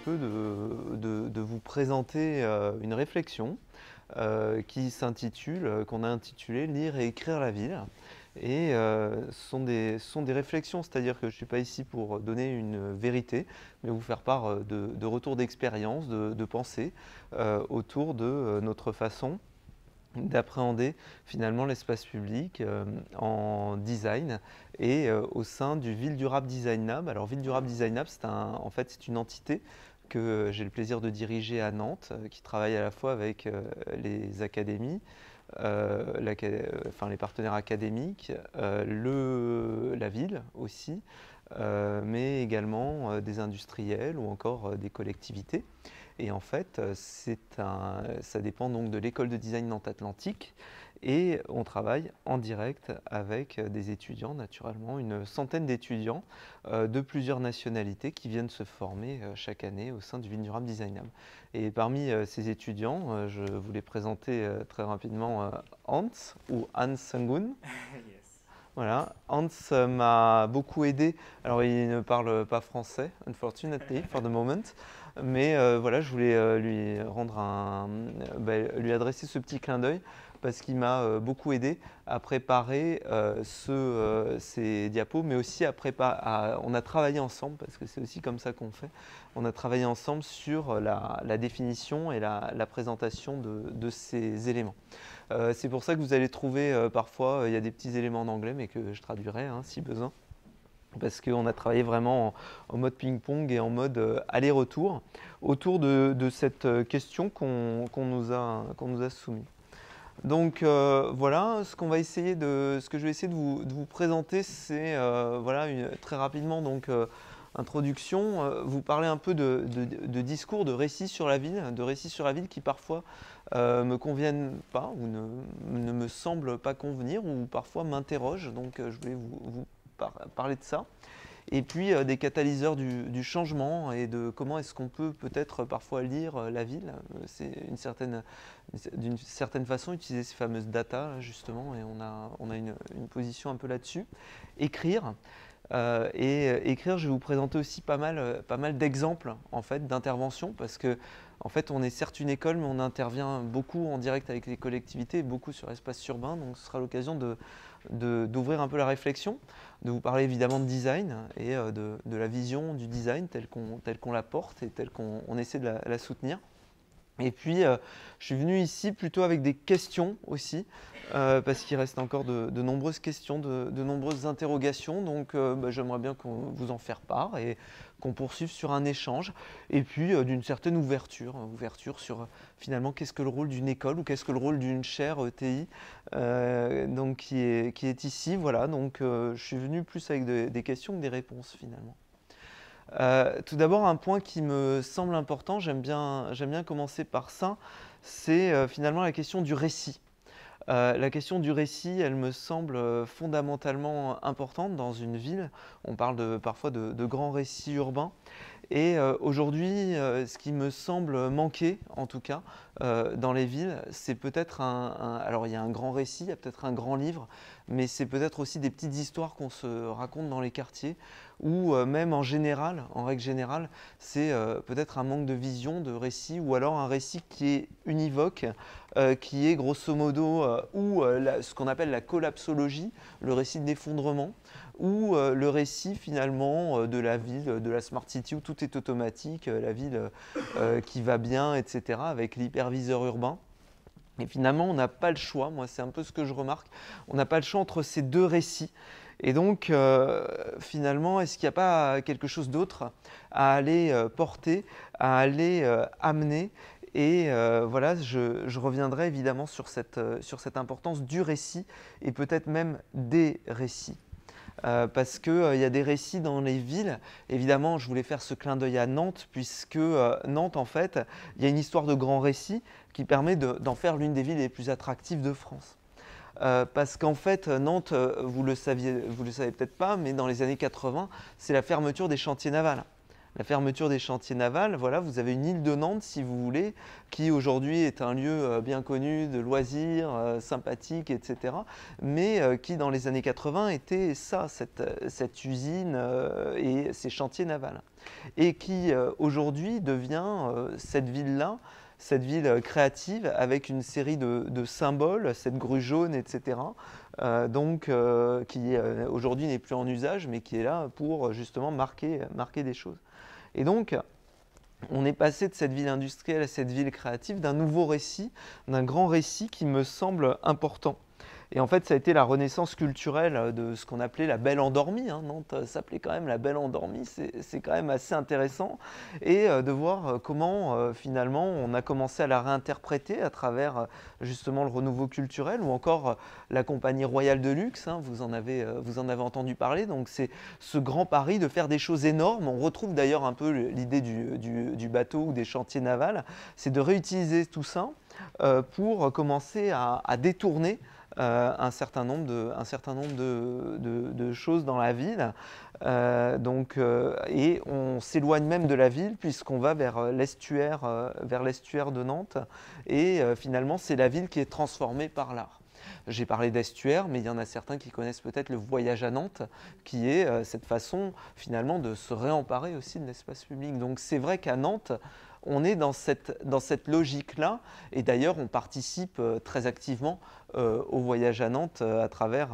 peu de vous présenter une réflexion qui s'intitule, qu'on a intitulée «Lire et écrire la ville». Et ce sont des réflexions, c'est-à-dire que je ne suis pas ici pour donner une vérité, mais vous faire part de retours d'expérience, de pensées autour de notre façon d'appréhender finalement l'espace public en design et au sein du Ville Durable Design Lab. Alors Ville Durable Design Lab, en fait, c'est une entité que j'ai le plaisir de diriger à Nantes, qui travaille à la fois avec les académies, enfin, les partenaires académiques, la ville aussi, mais également des industriels ou encore des collectivités. Et en fait, ça dépend donc de l'école de design Nantes Atlantique et on travaille en direct avec des étudiants, naturellement, une centaine d'étudiants de plusieurs nationalités qui viennent se former chaque année au sein du Ville Durable Design Lab. Et parmi ces étudiants, je voulais présenter très rapidement Hans ou Hans Sangun. Yes. Voilà, Hans m'a beaucoup aidé. Alors, il ne parle pas français, unfortunately, for the moment. Mais voilà, je voulais lui adresser ce petit clin d'œil parce qu'il m'a beaucoup aidé à préparer ces diapos, mais aussi on a travaillé ensemble, parce que c'est aussi comme ça qu'on fait. On a travaillé ensemble sur la définition et la présentation de ces éléments. C'est pour ça que vous allez trouver parfois, il y a des petits éléments en anglais, mais que je traduirai si besoin. Parce qu'on a travaillé vraiment en mode ping-pong et en mode aller-retour autour de cette question qu'on nous a soumise. Donc voilà, ce que je vais essayer de vous présenter, c'est voilà, très rapidement donc introduction, vous parler un peu de discours, de récits sur la ville, qui parfois me conviennent pas ou ne me semblent pas convenir ou parfois m'interrogent. Donc je voulais vous parler de ça. Et puis des catalyseurs du changement et de comment est-ce qu'on peut peut-être parfois lire la ville. C'est d'une certaine façon utiliser ces fameuses data justement, et on a une position un peu là-dessus. Écrire. Écrire, je vais vous présenter aussi pas mal d'exemples en fait, d'interventions, parce que en fait, on est certes une école, mais on intervient beaucoup en direct avec les collectivités, beaucoup sur l'espace urbain, donc ce sera l'occasion d'ouvrir un peu la réflexion, de vous parler évidemment de design et de la vision du design telle qu'on la porte et telle qu'on essaie de la soutenir. Et puis, je suis venu ici plutôt avec des questions aussi, parce qu'il reste encore de nombreuses questions, de nombreuses interrogations. Donc, j'aimerais bien qu'on vous en faire part et qu'on poursuive sur un échange. Et puis, d'une certaine ouverture sur finalement qu'est-ce que le rôle d'une école ou qu'est-ce que le rôle d'une chaire ETI donc qui est ici. Voilà, donc je suis venu plus avec des questions que des réponses finalement. Tout d'abord, un point qui me semble important, j'aime bien commencer par ça, c'est finalement la question du récit. La question du récit, elle me semble fondamentalement importante dans une ville. On parle parfois de grands récits urbains. Et aujourd'hui, ce qui me semble manquer, en tout cas, dans les villes, c'est peut-être alors il y a un grand récit, il y a peut-être un grand livre, mais c'est peut-être aussi des petites histoires qu'on se raconte dans les quartiers, ou même en général, en règle générale, c'est peut-être un manque de vision, de récit, ou alors un récit qui est univoque, qui est grosso modo ce qu'on appelle la collapsologie, le récit de l'effondrement, ou le récit finalement de la ville, de la smart city où tout est automatique, la ville qui va bien, etc., avec l'hyperviseur urbain. Et finalement, on n'a pas le choix, moi c'est un peu ce que je remarque, on n'a pas le choix entre ces deux récits. Et donc, finalement, est-ce qu'il n'y a pas quelque chose d'autre à aller porter, à aller amener? Et voilà, je reviendrai évidemment sur cette importance du récit et peut-être même des récits. Parce qu'il y a des récits dans les villes. Évidemment, je voulais faire ce clin d'œil à Nantes, puisque Nantes, en fait, il y a une histoire de grand récit qui permet d'en faire l'une des villes les plus attractives de France. Parce qu'en fait, Nantes, vous le savez peut-être pas, mais dans les années 80, c'est la fermeture des chantiers navals. la fermeture des chantiers navals, voilà, vous avez une île de Nantes, si vous voulez, qui aujourd'hui est un lieu bien connu de loisirs, sympathique, etc., mais qui dans les années 80 était ça, cette usine et ces chantiers navals, et qui aujourd'hui devient cette ville-là, cette ville créative avec une série de symboles, cette grue jaune, etc., qui aujourd'hui n'est plus en usage, mais qui est là pour justement marquer des choses. Et donc, on est passé de cette ville industrielle à cette ville créative, d'un nouveau récit, d'un grand récit qui me semble important. Et en fait, ça a été la renaissance culturelle de ce qu'on appelait la Belle Endormie. Nantes s'appelait quand même la Belle Endormie, c'est quand même assez intéressant. Et de voir comment finalement on a commencé à la réinterpréter à travers justement le renouveau culturel, ou encore la Compagnie Royale de Luxe, vous en avez entendu parler. Donc c'est ce grand pari de faire des choses énormes. On retrouve d'ailleurs un peu l'idée du bateau ou des chantiers navals, c'est de réutiliser tout ça pour commencer à détourner un certain nombre de choses dans la ville. Et on s'éloigne même de la ville puisqu'on va vers l'estuaire de Nantes. Et finalement, c'est la ville qui est transformée par l'art. J'ai parlé d'estuaire, mais il y en a certains qui connaissent peut-être le voyage à Nantes, qui est cette façon finalement de se réemparer aussi de l'espace public. Donc c'est vrai qu'à Nantes, on est dans cette logique-là, et d'ailleurs on participe très activement au voyage à Nantes à travers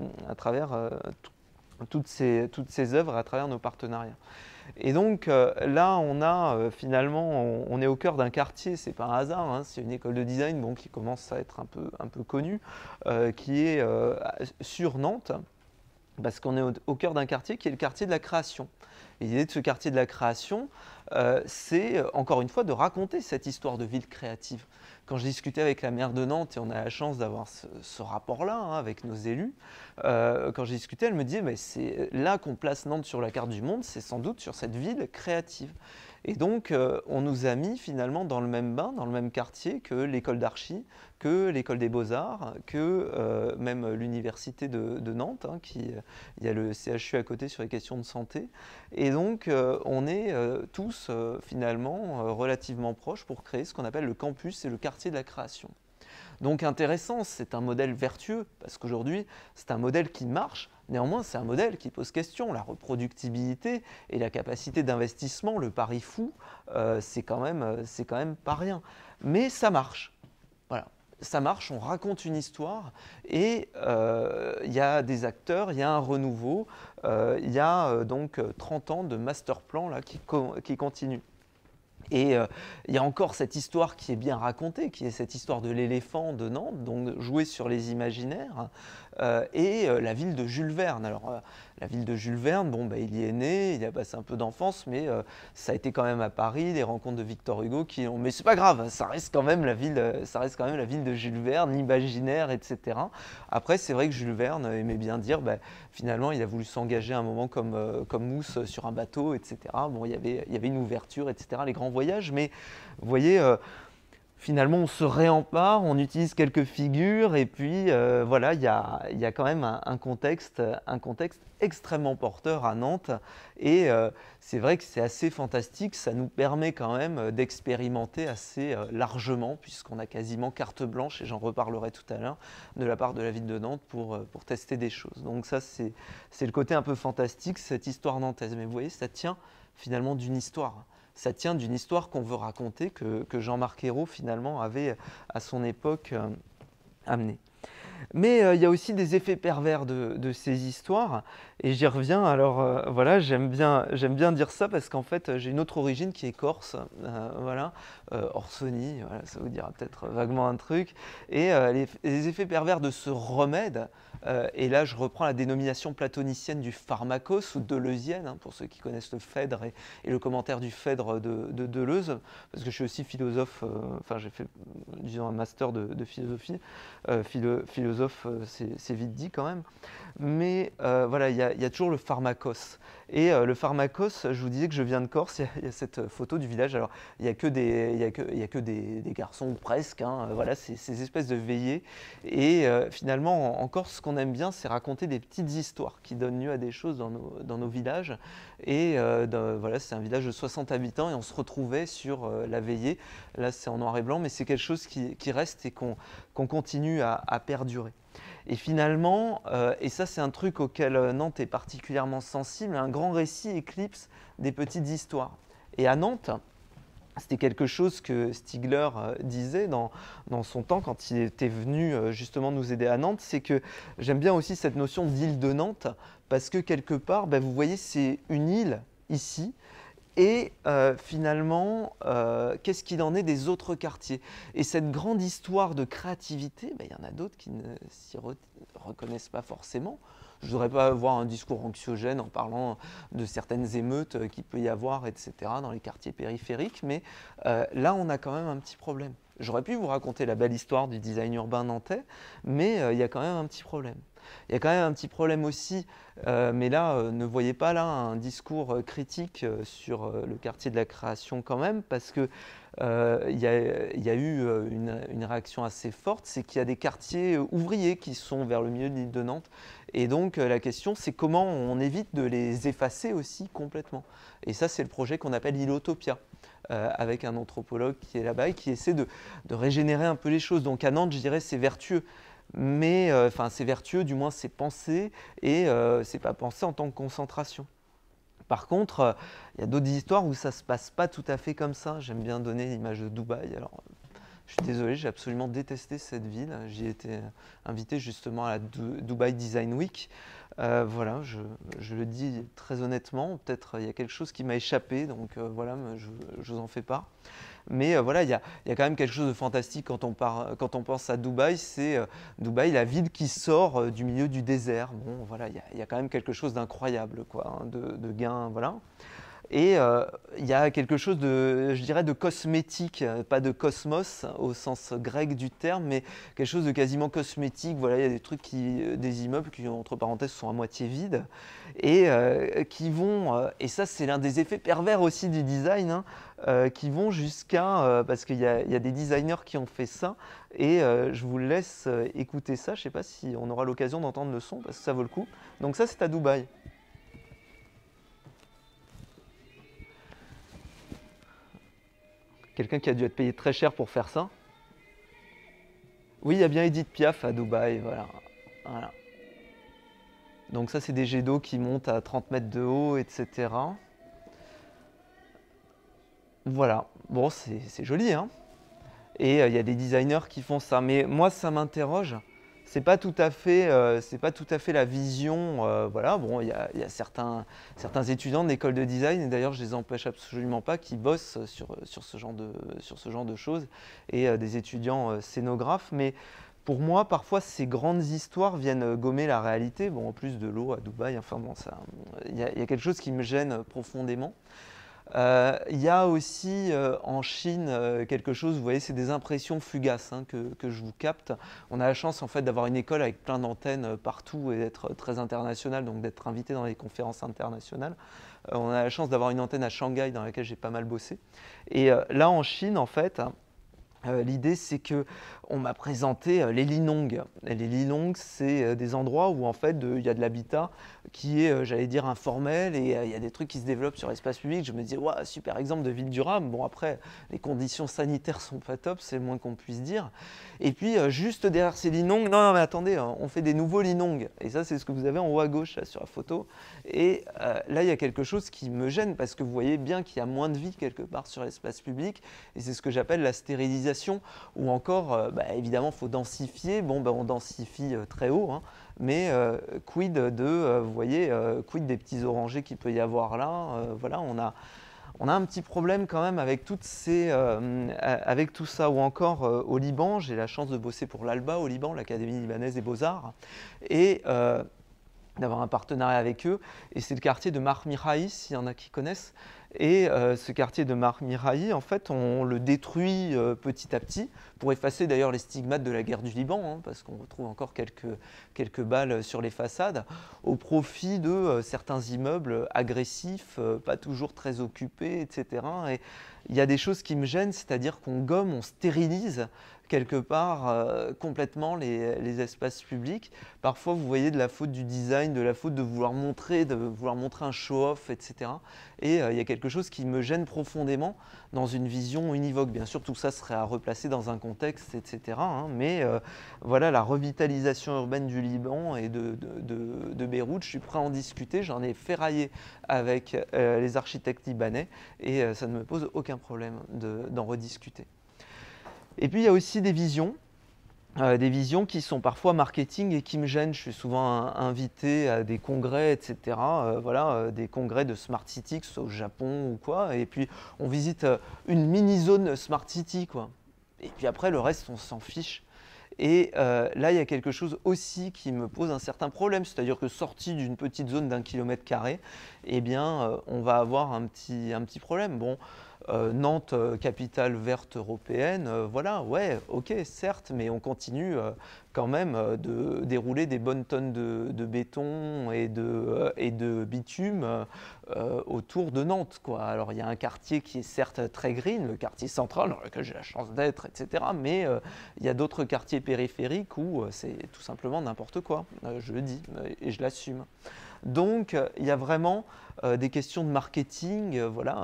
toutes ces œuvres, à travers nos partenariats. Et donc là, on a finalement, on est au cœur d'un quartier, c'est pas un hasard, c'est une école de design qui commence à être un peu connue, qui est sur Nantes, parce qu'on est au cœur d'un quartier qui est le quartier de la création. Et l'idée de ce quartier de la création, c'est encore une fois de raconter cette histoire de ville créative. Quand je discutais avec la maire de Nantes, et on a la chance d'avoir ce rapport-là avec nos élus, quand je discutais, elle me disait mais c'est là qu'on place Nantes sur la carte du monde, c'est sans doute sur cette ville créative. Et donc, on nous a mis finalement dans le même bain, dans le même quartier que l'école d'archi, que l'école des beaux-arts, que même l'université de Nantes, il y a le CHU à côté sur les questions de santé. Et donc, on est tous finalement relativement proches pour créer ce qu'on appelle le campus et le quartier de la création. Donc intéressant, c'est un modèle vertueux, parce qu'aujourd'hui, c'est un modèle qui marche. Néanmoins, c'est un modèle qui pose question. La reproductibilité et la capacité d'investissement, le pari fou, c'est quand même pas rien. Mais ça marche. Voilà. Ça marche, on raconte une histoire et il y a des acteurs, il y a un renouveau, il y a donc 30 ans de master plan là, qui continue. Et il y a encore cette histoire qui est bien racontée, qui est cette histoire de l'éléphant de Nantes, donc jouée sur les imaginaires, et la ville de Jules Verne. Alors, la ville de Jules Verne, il y est né, il a passé un peu d'enfance, mais ça a été quand même à Paris, les rencontres de Victor Hugo qui ont... Mais c'est pas grave, ça reste quand même la ville de Jules Verne, l'imaginaire, etc. Après, c'est vrai que Jules Verne aimait bien dire, finalement, il a voulu s'engager à un moment comme Mousse sur un bateau, etc. Bon, il y avait une ouverture, etc., les grands voyages, mais vous voyez... Finalement, on se réempare, on utilise quelques figures, et puis voilà, il y a quand même un contexte extrêmement porteur à Nantes. Et c'est vrai que c'est assez fantastique, ça nous permet quand même d'expérimenter assez largement, puisqu'on a quasiment carte blanche, et j'en reparlerai tout à l'heure, de la part de la ville de Nantes pour tester des choses. Donc ça, c'est le côté un peu fantastique, cette histoire nantaise. Mais vous voyez, ça tient finalement d'une histoire. Ça tient d'une histoire qu'on veut raconter, que Jean-Marc Ayrault finalement avait à son époque amené. Mais il y a aussi des effets pervers de ces histoires, et j'y reviens. Alors voilà, j'aime bien dire ça parce qu'en fait j'ai une autre origine qui est corse, Orsoni, voilà, ça vous dira peut-être vaguement un truc. Et les effets pervers de ce remède, et là je reprends la dénomination platonicienne du pharmakos ou deleuzienne, pour ceux qui connaissent le Phèdre et le commentaire du Phèdre de Deleuze, parce que je suis aussi philosophe, j'ai fait disons un master de philosophie, philosophe c'est vite dit quand même. Mais voilà, il y a toujours le pharmacos. Et le pharmacos, je vous disais que je viens de Corse, il y a cette photo du village. Alors, il n'y a que des garçons, ou presque, hein, voilà, ces espèces de veillées. Et finalement, en Corse, ce qu'on aime bien, c'est raconter des petites histoires qui donnent lieu à des choses dans nos villages. Et voilà, c'est un village de 60 habitants et on se retrouvait sur la veillée. Là, c'est en noir et blanc, mais c'est quelque chose qui reste et qu'on continue à perdurer. Et finalement, et ça c'est un truc auquel Nantes est particulièrement sensible, un grand récit éclipse des petites histoires. Et à Nantes, c'était quelque chose que Stigler disait dans son temps quand il était venu justement nous aider à Nantes, c'est que j'aime bien aussi cette notion d'île de Nantes, parce que quelque part, ben, vous voyez, c'est une île ici, et finalement, qu'est-ce qu'il en est des autres quartiers? Et cette grande histoire de créativité, ben, il y en a d'autres qui ne s'y reconnaissent pas forcément. Je ne voudrais pas avoir un discours anxiogène en parlant de certaines émeutes qu'il peut y avoir, etc., dans les quartiers périphériques, mais là, on a quand même un petit problème. J'aurais pu vous raconter la belle histoire du design urbain nantais, mais il y a quand même un petit problème. Il y a quand même un petit problème aussi, mais là, ne voyez pas là un discours critique sur le quartier de la création quand même, parce que il y a eu une réaction assez forte, c'est qu'il y a des quartiers ouvriers qui sont vers le milieu de l'île de Nantes. Et donc la question, c'est comment on évite de les effacer aussi complètement. Et ça, c'est le projet qu'on appelle Ilotopia, avec un anthropologue qui est là-bas et qui essaie de régénérer un peu les choses. Donc à Nantes, je dirais, c'est vertueux. Mais enfin, c'est vertueux, du moins c'est pensé, et c'est pas pensé en tant que concentration. Par contre, il y a d'autres histoires où ça ne se passe pas tout à fait comme ça. J'aime bien donner l'image de Dubaï. Alors, je suis désolé, j'ai absolument détesté cette ville. J'y ai été invité justement à la Dubai Design Week. Voilà, je le dis très honnêtement. Peut-être il y a quelque chose qui m'a échappé, donc voilà, je vous en fais part. Mais voilà, il y a quand même quelque chose de fantastique quand on pense à Dubaï. C'est Dubaï, la ville qui sort du milieu du désert. Bon, voilà, il y a quand même quelque chose d'incroyable, quoi, hein, de gain, voilà. Et il y a quelque chose de, je dirais, de cosmétique, pas de cosmos au sens grec du terme, mais quelque chose de quasiment cosmétique. Voilà, il y a des trucs des immeubles qui, entre parenthèses, sont à moitié vides et qui vont, et ça c'est l'un des effets pervers aussi du design, hein, qui vont jusqu'à, parce qu'il y a des designers qui ont fait ça, et je vous laisse écouter ça. Je ne sais pas si on aura l'occasion d'entendre le son, parce que ça vaut le coup. Donc ça, c'est à Dubaï. Quelqu'un qui a dû être payé très cher pour faire ça. Oui, il y a bien Edith Piaf à Dubaï, voilà. Voilà. Donc ça, c'est des jets d'eau qui montent à 30 mètres de haut, etc. Voilà. Bon, c'est joli, hein. Et il y a des designers qui font ça. Mais moi, ça m'interroge. C'est pas tout à fait la vision. Voilà, bon, il y a certains étudiants de l'école de design, et d'ailleurs, je les empêche absolument pas, qui bossent sur ce genre de choses, et des étudiants scénographes. Mais pour moi, parfois, ces grandes histoires viennent gommer la réalité. Bon, en plus de l'eau à Dubaï, enfin bon, il y a quelque chose qui me gêne profondément. Il y a aussi en Chine quelque chose, vous voyez, c'est des impressions fugaces, hein, que je vous capte. On a la chance en fait d'avoir une école avec plein d'antennes partout et d'être très international, donc d'être invité dans les conférences internationales. On a la chance d'avoir une antenne à Shanghai dans laquelle j'ai pas mal bossé. Et là en Chine, en fait, l'idée, c'est que on m'a présenté les linongs. Et les linongs, c'est des endroits où en fait il y a de l'habitat qui est, j'allais dire, informel, et il y a des trucs qui se développent sur l'espace public. Je me disais, ouais, super exemple de ville durable. Bon, après, les conditions sanitaires sont pas top, c'est le moins qu'on puisse dire. Et puis, juste derrière ces linongs, non, mais attendez, on fait des nouveaux linongs. Et ça, c'est ce que vous avez en haut à gauche là, sur la photo. Et là, il y a quelque chose qui me gêne, parce que vous voyez bien qu'il y a moins de vie quelque part sur l'espace public. Et c'est ce que j'appelle la stérilisation, ou encore, évidemment, il faut densifier. Bon, on densifie très haut, hein, mais quid vous voyez, quid des petits orangers qu'il peut y avoir là. Voilà, on a un petit problème quand même avec avec tout ça. Ou encore au Liban, j'ai la chance de bosser pour l'ALBA au Liban, l'Académie libanaise des beaux-arts. Et d'avoir un partenariat avec eux. Et c'est le quartier de Mar Mihai, s'il y en a qui connaissent. Et ce quartier de Mar Mihai, en fait, on le détruit petit à petit, pour effacer d'ailleurs les stigmates de la guerre du Liban, hein, parce qu'on retrouve encore quelques balles sur les façades, au profit de certains immeubles agressifs, pas toujours très occupés, etc. Et il y a des choses qui me gênent, c'est-à-dire qu'on gomme, on stérilise quelque part complètement les espaces publics. Parfois, vous voyez de la faute du design, de la faute de vouloir montrer un show-off, etc. Et il y a quelque chose qui me gêne profondément dans une vision univoque. Bien sûr, tout ça serait à replacer dans un contexte, etc. hein, mais voilà, la revitalisation urbaine du Liban et de Beyrouth, je suis prêt à en discuter. J'en ai ferraillé avec les architectes libanais et ça ne me pose aucun problème d'en rediscuter. Et puis il y a aussi des visions qui sont parfois marketing et qui me gênent. Je suis souvent invité à des congrès, etc. Des congrès de Smart City, que ce soit au Japon ou quoi. Et puis on visite une mini-zone Smart City, quoi. Et puis après, le reste, on s'en fiche. Et là, il y a quelque chose aussi qui me pose un certain problème, c'est-à-dire que sorti d'une petite zone d'1 km², eh bien, on va avoir un petit problème. Bon, Nantes, capitale verte européenne, voilà, ouais, ok, certes, mais on continue quand même de dérouler des bonnes tonnes de béton et de bitume autour de Nantes, quoi. Alors, il y a un quartier qui est certes très green, le quartier central, dans lequel j'ai la chance d'être, etc., mais il y a d'autres quartiers périphériques où c'est tout simplement n'importe quoi, je le dis et je l'assume. Donc, il y a vraiment des questions de marketing,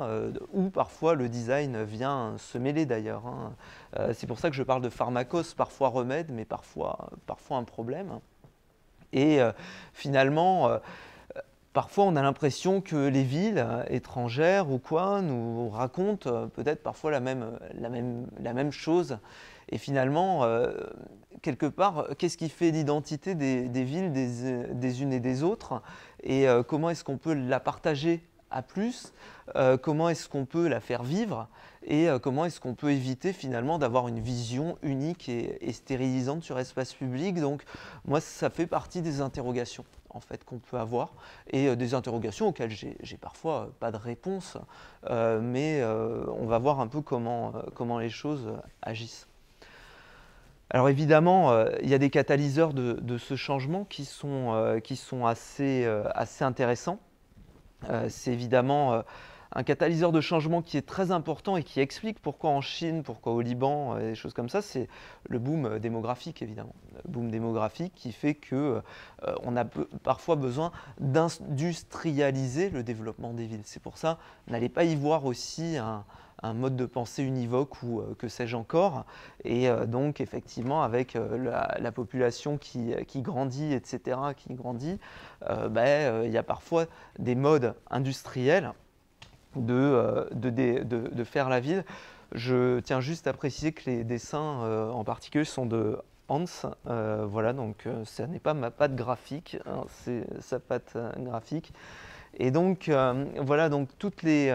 où parfois le design vient se mêler d'ailleurs. Hein. C'est pour ça que je parle de pharmacos, parfois remède, mais parfois un problème. Et finalement, parfois on a l'impression que les villes étrangères ou quoi nous racontent peut-être parfois la même chose. Et finalement, quelque part, qu'est-ce qui fait l'identité des villes des unes et des autres? Et comment est-ce qu'on peut la partager à plus? Comment est-ce qu'on peut la faire vivre? Et comment est-ce qu'on peut éviter finalement d'avoir une vision unique et stérilisante sur l'espace public? Donc moi, ça fait partie des interrogations en fait, qu'on peut avoir, et des interrogations auxquelles j'ai parfois pas de réponse, mais on va voir un peu comment les choses agissent. Alors évidemment, il y a des catalyseurs de ce changement qui sont assez intéressants. C'est évidemment un catalyseur de changement qui est très important et qui explique pourquoi en Chine, pourquoi au Liban, et des choses comme ça, c'est le boom démographique évidemment. Le boom démographique qui fait qu'on a parfois besoin d'industrialiser le développement des villes. C'est pour ça, n'allez pas y voir aussi un mode de pensée univoque ou que sais-je encore. Et donc effectivement avec la population qui grandit, etc., il y a parfois des modes industriels de faire la ville. Je tiens juste à préciser que les dessins en particulier sont de Hans, donc ça n'est pas ma patte graphique, hein, c'est sa patte graphique. Et donc donc toutes les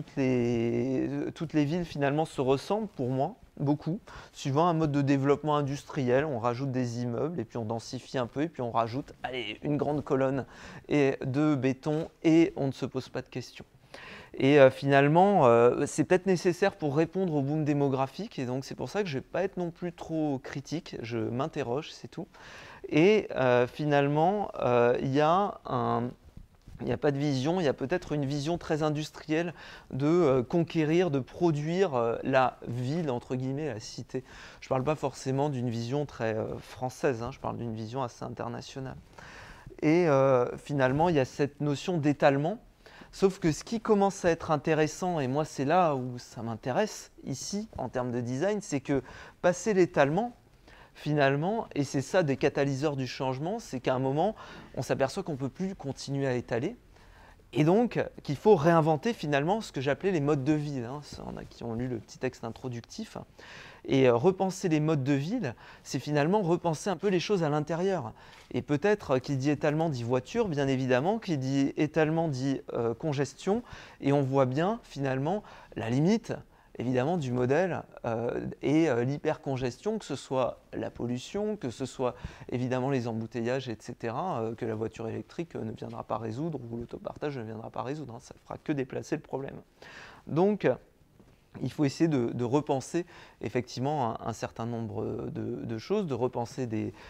villes finalement se ressemblent pour moi beaucoup, suivant un mode de développement industriel. On rajoute des immeubles et puis on densifie un peu et puis on rajoute une grande colonne de béton et on ne se pose pas de questions. Et finalement, c'est peut-être nécessaire pour répondre au boom démographique, et donc c'est pour ça que je ne vais pas être non plus trop critique, je m'interroge, c'est tout. Et finalement, il n'y a pas de vision, il y a peut-être une vision très industrielle de conquérir, de produire la ville, entre guillemets, la cité. Je ne parle pas forcément d'une vision très française, hein, je parle d'une vision assez internationale. Et finalement, il y a cette notion d'étalement. Sauf que ce qui commence à être intéressant, et moi c'est là où ça m'intéresse ici en termes de design, c'est que passer l'étalement, finalement, et c'est ça des catalyseurs du changement, c'est qu'à un moment, on s'aperçoit qu'on ne peut plus continuer à étaler, et donc qu'il faut réinventer finalement ce que j'appelais les modes de ville. Hein. On a qui ont lu le petit texte introductif. Et repenser les modes de ville, c'est finalement repenser un peu les choses à l'intérieur. Et peut-être qui dit étalement dit voiture, bien évidemment, qui dit étalement dit congestion, et on voit bien finalement la limite évidemment du modèle et l'hypercongestion, que ce soit la pollution, que ce soit évidemment les embouteillages, etc., que la voiture électrique ne viendra pas résoudre ou l'autopartage ne viendra pas résoudre, hein, ça ne fera que déplacer le problème. Donc, il faut essayer de repenser effectivement un certain nombre de choses, de repenser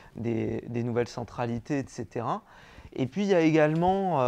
des nouvelles centralités, etc. Et puis il y a également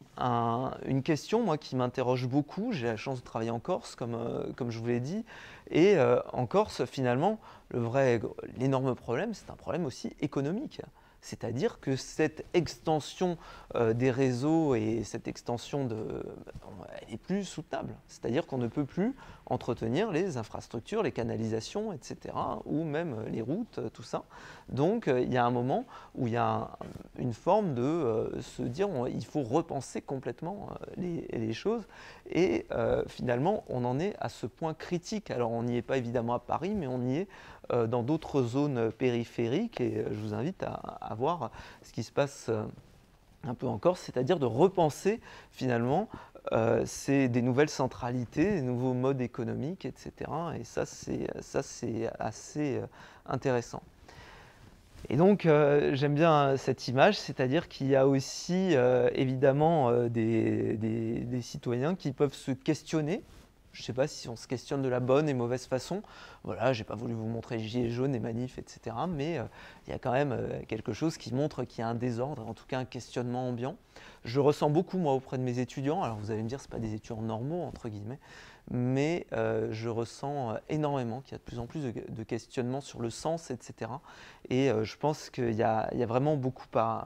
une question moi, qui m'interroge beaucoup. J'ai la chance de travailler en Corse, comme je vous l'ai dit. Et en Corse, finalement, l'énorme problème, c'est un problème aussi économique. C'est-à-dire que cette extension des réseaux et cette extension elle n'est plus soutenable. C'est-à-dire qu'on ne peut plus entretenir les infrastructures, les canalisations, etc., ou même les routes, tout ça. Donc il y a un moment où il y a une forme de se dire il faut repenser complètement les choses. Et finalement, on en est à ce point critique. Alors on n'y est pas évidemment à Paris, mais on y est dans d'autres zones périphériques. Et je vous invite à voir ce qui se passe un peu en Corse, c'est-à-dire de repenser finalement des nouvelles centralités, des nouveaux modes économiques, etc. Et ça, c'est assez intéressant. Et donc, j'aime bien cette image, c'est-à-dire qu'il y a aussi évidemment des citoyens qui peuvent se questionner. Je ne sais pas si on se questionne de la bonne et mauvaise façon. Voilà, je n'ai pas voulu vous montrer les gilets jaunes, les manifs, etc. Mais il y a quand même quelque chose qui montre qu'il y a un désordre, en tout cas un questionnement ambiant. Je ressens beaucoup, moi, auprès de mes étudiants. Alors, vous allez me dire, ce ne sont pas des étudiants normaux, entre guillemets. Mais je ressens énormément qu'il y a de plus en plus de questionnements sur le sens, etc. Et je pense qu'il y a vraiment beaucoup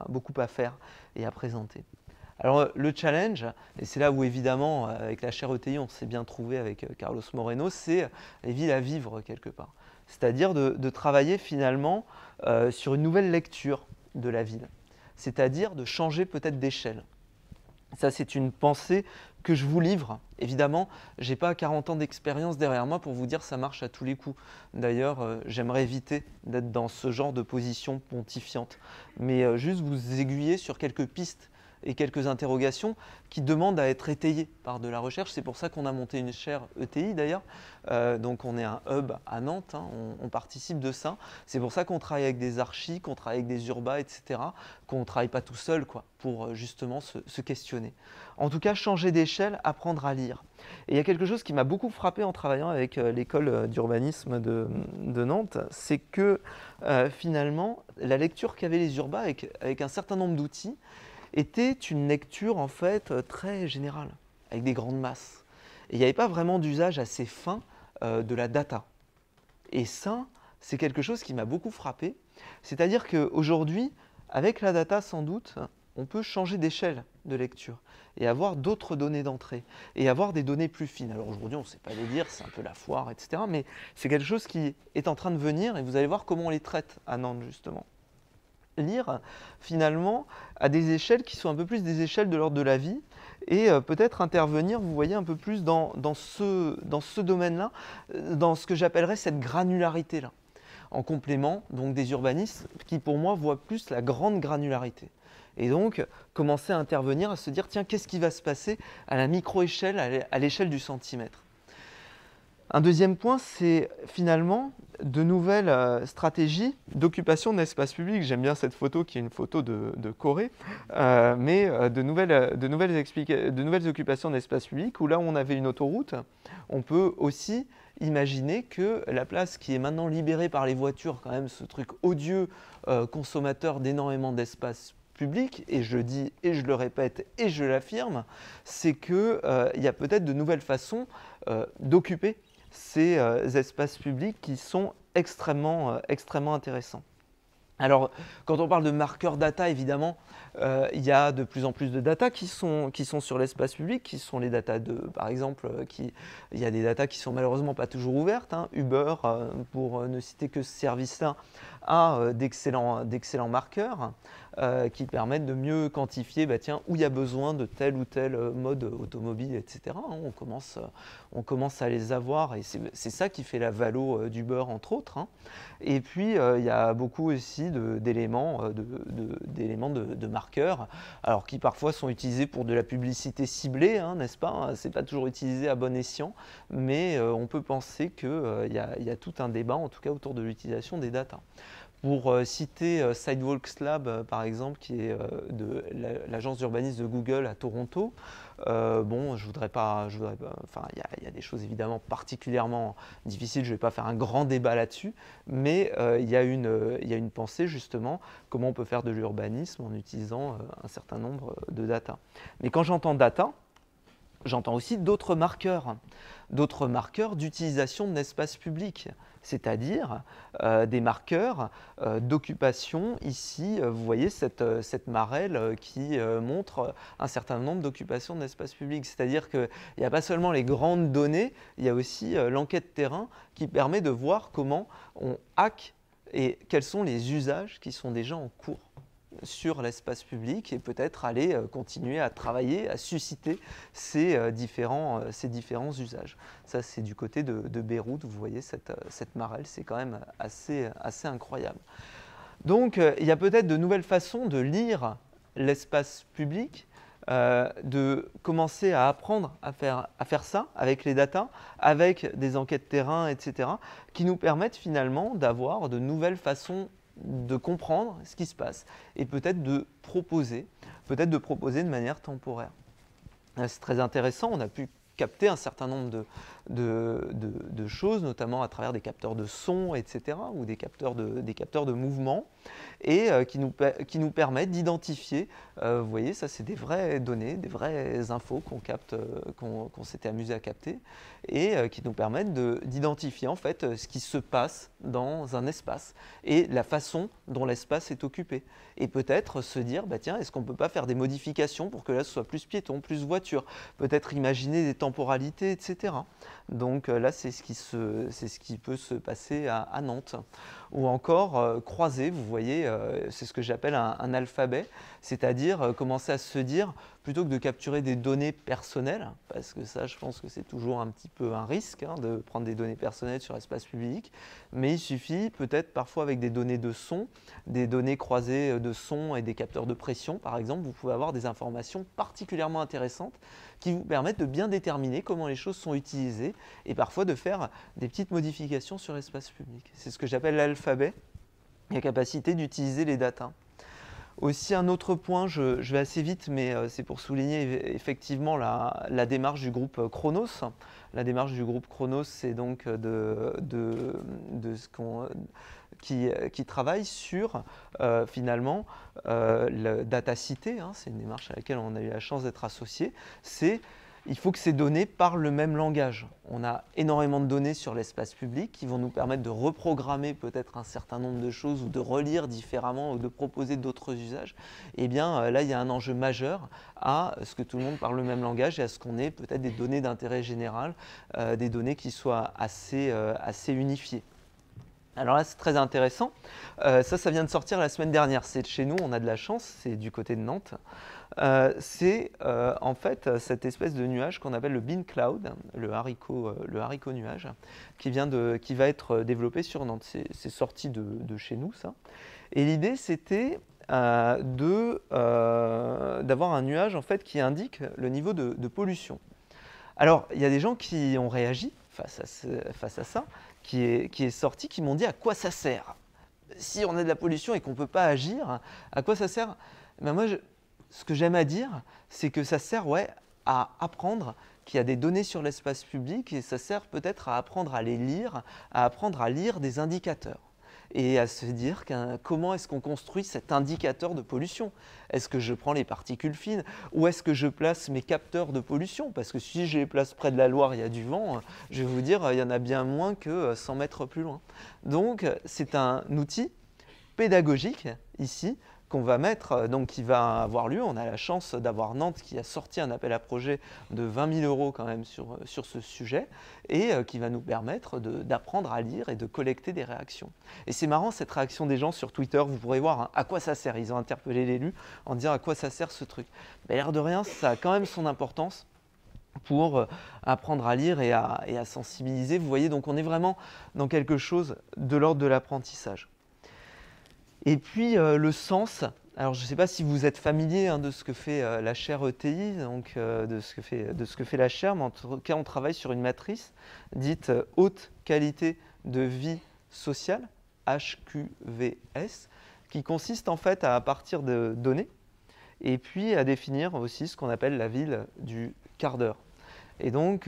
à faire et à présenter. Alors le challenge, et c'est là où évidemment avec la chaire ETI on s'est bien trouvé avec Carlos Moreno, c'est les villes à vivre quelque part. C'est-à-dire de travailler finalement sur une nouvelle lecture de la ville. C'est-à-dire de changer peut-être d'échelle. Ça, c'est une pensée que je vous livre. Évidemment, je n'ai pas 40 ans d'expérience derrière moi pour vous dire que ça marche à tous les coups. D'ailleurs, j'aimerais éviter d'être dans ce genre de position pontifiante. Mais juste vous aiguiller sur quelques pistes et quelques interrogations qui demandent à être étayées par de la recherche. C'est pour ça qu'on a monté une chaire ETI d'ailleurs. Donc on est un hub à Nantes, hein, on participe de ça. C'est pour ça qu'on travaille avec des archis, qu'on travaille avec des urbas, etc. Qu'on ne travaille pas tout seul quoi, pour justement se questionner. En tout cas, changer d'échelle, apprendre à lire. Et il y a quelque chose qui m'a beaucoup frappé en travaillant avec l'école d'urbanisme de Nantes, c'est que finalement, la lecture qu'avaient les urbas avec un certain nombre d'outils, était une lecture en fait très générale, avec des grandes masses. Et il n'y avait pas vraiment d'usage assez fin de la data. Et ça, c'est quelque chose qui m'a beaucoup frappé. C'est-à-dire qu'aujourd'hui, avec la data sans doute, on peut changer d'échelle de lecture et avoir d'autres données d'entrée et avoir des données plus fines. Alors aujourd'hui, on ne sait pas les dire, c'est un peu la foire, etc. Mais c'est quelque chose qui est en train de venir et vous allez voir comment on les traite à Nantes justement. Lire finalement à des échelles qui sont un peu plus des échelles de l'ordre de la vie et peut-être intervenir, vous voyez, un peu plus dans ce domaine-là, dans ce que j'appellerais cette granularité-là, en complément donc des urbanistes qui pour moi voient plus la grande granularité. Et donc commencer à intervenir, à se dire tiens, qu'est-ce qui va se passer à la micro-échelle, à l'échelle du centimètre. Un deuxième point, c'est finalement de nouvelles stratégies d'occupation de l'espace public. J'aime bien cette photo qui est une photo de Corée, mais de nouvelles occupations de l'espace public où là où on avait une autoroute, on peut aussi imaginer que la place qui est maintenant libérée par les voitures, quand même ce truc odieux consommateur d'énormément d'espace public, et je dis et je le répète et je l'affirme, c'est qu'il y a peut-être de nouvelles façons d'occuper ces espaces publics qui sont extrêmement intéressants. Alors, quand on parle de marqueurs data, évidemment, il y a de plus en plus de data qui sont sur l'espace public, qui sont les data par exemple, il y a des data qui sont malheureusement pas toujours ouvertes. Hein. Uber, pour ne citer que ce service-là, a d'excellents marqueurs. qui permettent de mieux quantifier bah, tiens, où il y a besoin de tel ou tel mode automobile, etc. Hein. On commence à les avoir et c'est ça qui fait la valo d'Uber, entre autres. Hein. Et puis, il y a beaucoup aussi d'éléments de marqueurs, alors qui parfois sont utilisés pour de la publicité ciblée, hein, n'est-ce pas? Ce n'est pas toujours utilisé à bon escient, mais on peut penser qu'il y a tout un débat, en tout cas, autour de l'utilisation des data. Pour citer Sidewalks Lab, par exemple, qui est de l'agence d'urbanisme de Google à Toronto, bon, enfin, il y a des choses évidemment particulièrement difficiles, je ne vais pas faire un grand débat là-dessus, mais il y a une pensée justement, comment on peut faire de l'urbanisme en utilisant un certain nombre de data. Mais quand j'entends data, j'entends aussi d'autres marqueurs d'utilisation de l'espace public, c'est-à-dire des marqueurs d'occupation. Ici, vous voyez cette marelle qui montre un certain nombre d'occupations de l'espace public, c'est-à-dire qu'il n'y a pas seulement les grandes données, il y a aussi l'enquête terrain qui permet de voir comment on hack et quels sont les usages qui sont déjà en cours sur l'espace public et peut-être aller continuer à travailler, à susciter ces différents usages. Ça, c'est du côté de Beyrouth, vous voyez cette marelle, c'est quand même assez incroyable. Donc, il y a peut-être de nouvelles façons de lire l'espace public, de commencer à apprendre à faire ça avec les datas, avec des enquêtes terrain, etc., qui nous permettent finalement d'avoir de nouvelles façons de comprendre ce qui se passe et peut-être de proposer de manière temporaire. C'est très intéressant, on a pu capter un certain nombre de choses, notamment à travers des capteurs de son, etc., ou des capteurs de mouvement, et qui nous permettent d'identifier, vous voyez, ça c'est des vraies données, des vraies infos qu'on s'était amusé à capter, et qui nous permettent d'identifier en fait ce qui se passe dans un espace, et la façon dont l'espace est occupé. Et peut-être se dire, bah tiens, est-ce qu'on ne peut pas faire des modifications pour que là ce soit plus piéton, plus voiture, peut-être imaginer des temporalités, etc. Donc là, c'est ce qui peut se passer à Nantes. Ou encore croiser, vous voyez, c'est ce que j'appelle un alphabet, c'est-à-dire commencer à se dire, plutôt que de capturer des données personnelles, parce que ça, je pense que c'est toujours un petit peu un risque hein, de prendre des données personnelles sur l'espace public, mais il suffit peut-être parfois avec des données de son, des données croisées de son et des capteurs de pression, par exemple, vous pouvez avoir des informations particulièrement intéressantes qui vous permettent de bien déterminer comment les choses sont utilisées et parfois de faire des petites modifications sur l'espace public. C'est ce que j'appelle l'alphabet, la capacité d'utiliser les datas. Aussi un autre point, je vais assez vite, mais c'est pour souligner effectivement la démarche du groupe Chronos. La démarche du groupe Chronos, c'est donc qui travaille sur finalement le data cité, hein, c'est une démarche à laquelle on a eu la chance d'être associé, il faut que ces données parlent le même langage. On a énormément de données sur l'espace public qui vont nous permettre de reprogrammer peut-être un certain nombre de choses ou de relire différemment ou de proposer d'autres usages. Et bien là, il y a un enjeu majeur à ce que tout le monde parle le même langage et à ce qu'on ait peut-être des données d'intérêt général, des données qui soient assez unifiées. Alors là, c'est très intéressant. Ça vient de sortir la semaine dernière. C'est de chez nous, on a de la chance, c'est du côté de Nantes. C'est en fait cette espèce de nuage qu'on appelle le bean cloud, le haricot nuage, qui va être développé sur Nantes. C'est sorti de chez nous, ça. Et l'idée, c'était d'avoir un nuage en fait, qui indique le niveau de pollution. Alors, il y a des gens qui ont réagi face à ça, qui est sorti, qui m'ont dit à quoi ça sert. Si on a de la pollution et qu'on ne peut pas agir, à quoi ça sert? Ben moi, ce que j'aime à dire, c'est que ça sert à apprendre qu'il y a des données sur l'espace public et ça sert peut-être à apprendre à les lire, à apprendre à lire des indicateurs et à se dire comment est-ce qu'on construit cet indicateur de pollution. Est-ce que je prends les particules fines ou est-ce que je place mes capteurs de pollution? Parce que si je les place près de la Loire, il y a du vent, je vais vous dire, il y en a bien moins que 100 mètres plus loin. Donc, c'est un outil pédagogique ici qu'on va mettre, donc qui va avoir lieu. On a la chance d'avoir Nantes qui a sorti un appel à projet de 20 000 € quand même sur ce sujet et qui va nous permettre d'apprendre à lire et de collecter des réactions. Et c'est marrant cette réaction des gens sur Twitter, vous pourrez voir hein, à quoi ça sert. Ils ont interpellé l'élu en disant à quoi ça sert ce truc. Mais l'air de rien, ça a quand même son importance pour apprendre à lire et à sensibiliser. Vous voyez, donc on est vraiment dans quelque chose de l'ordre de l'apprentissage. Et puis le sens, alors je ne sais pas si vous êtes familier hein, de ce que fait la chaire ETI, donc de ce que fait la chaire, mais en tout cas on travaille sur une matrice dite haute qualité de vie sociale, HQVS, qui consiste en fait à partir de données et puis à définir aussi ce qu'on appelle la ville du quart d'heure. Et donc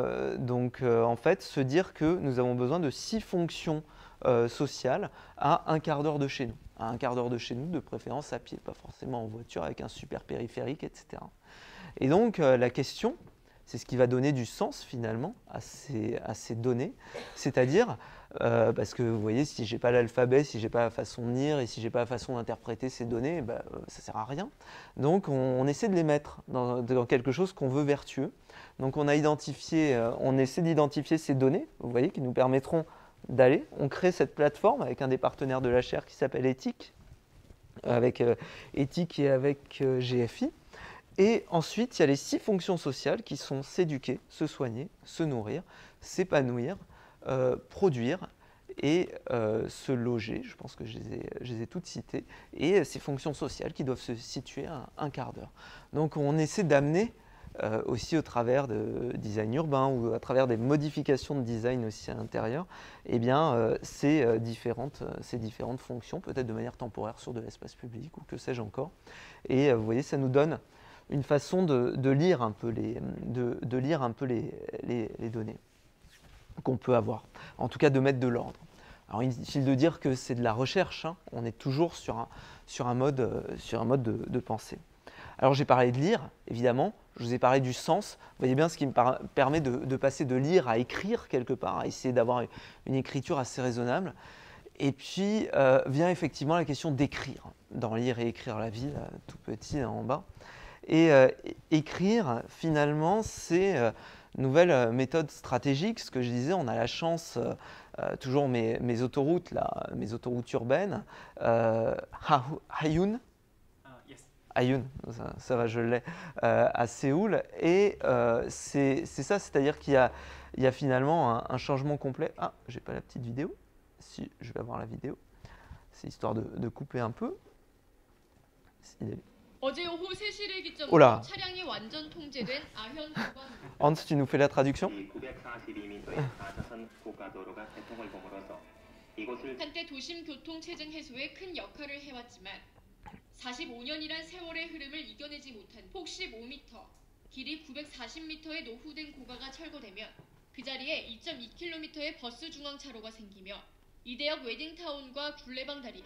en fait, se dire que nous avons besoin de 6 fonctions sociales à un quart d'heure de chez nous. À un quart d'heure de chez nous, de préférence à pied, pas forcément en voiture avec un super périphérique, etc. Et donc la question, c'est ce qui va donner du sens finalement à ces données, c'est-à-dire, parce que vous voyez, si je n'ai pas l'alphabet, si je n'ai pas la façon de lire et si je n'ai pas la façon d'interpréter ces données, ça ne sert à rien. Donc on essaie de les mettre dans quelque chose qu'on veut vertueux. Donc on essaie d'identifier ces données, vous voyez, qui nous permettront d'aller. On crée cette plateforme avec un des partenaires de la chaire qui s'appelle Ethic, avec Ethic et avec GFI. Et ensuite, il y a les 6 fonctions sociales qui sont s'éduquer, se soigner, se nourrir, s'épanouir, produire et se loger. Je pense que je les ai toutes citées. Et ces fonctions sociales qui doivent se situer à un quart d'heure. Donc on essaie d'amener aussi au travers de design urbain ou à travers des modifications de design aussi à l'intérieur, eh bien, ces différentes fonctions, peut-être de manière temporaire sur de l'espace public ou que sais-je encore. Et vous voyez, ça nous donne une façon de lire un peu les données qu'on peut avoir. En tout cas, de mettre de l'ordre. Alors, inutile de dire que c'est de la recherche, hein. On est toujours sur un mode de pensée. Alors, j'ai parlé de lire, évidemment. Je vous ai parlé du sens. Vous voyez bien ce qui me permet de passer de lire à écrire quelque part, à essayer d'avoir une écriture assez raisonnable. Et puis vient effectivement la question d'écrire, dans lire et écrire la vie, là, tout petit là, en bas. Et écrire, finalement, c'est une nouvelle méthode stratégique. Ce que je disais, on a la chance, toujours mes autoroutes, là, mes autoroutes urbaines, Hayun, Ayun, ça va, je l'ai, à Séoul. Et c'est ça, c'est-à-dire qu'il y a finalement un changement complet. Ah, j'ai pas la petite vidéo. Si, je vais avoir la vidéo. C'est histoire de couper un peu. Oh là. Hans, tu nous fais la traduction? 한때 도심 교통 체증 해소에 큰 역할을 해왔지만 45년이란 세월의 흐름을 이겨내지 못한 폭 15m, 길이 940m의 노후된 고가가 철거되면 그 자리에 2.2km의 버스 중앙차로가 생기며 이대역 웨딩타운과 굴레방 다리.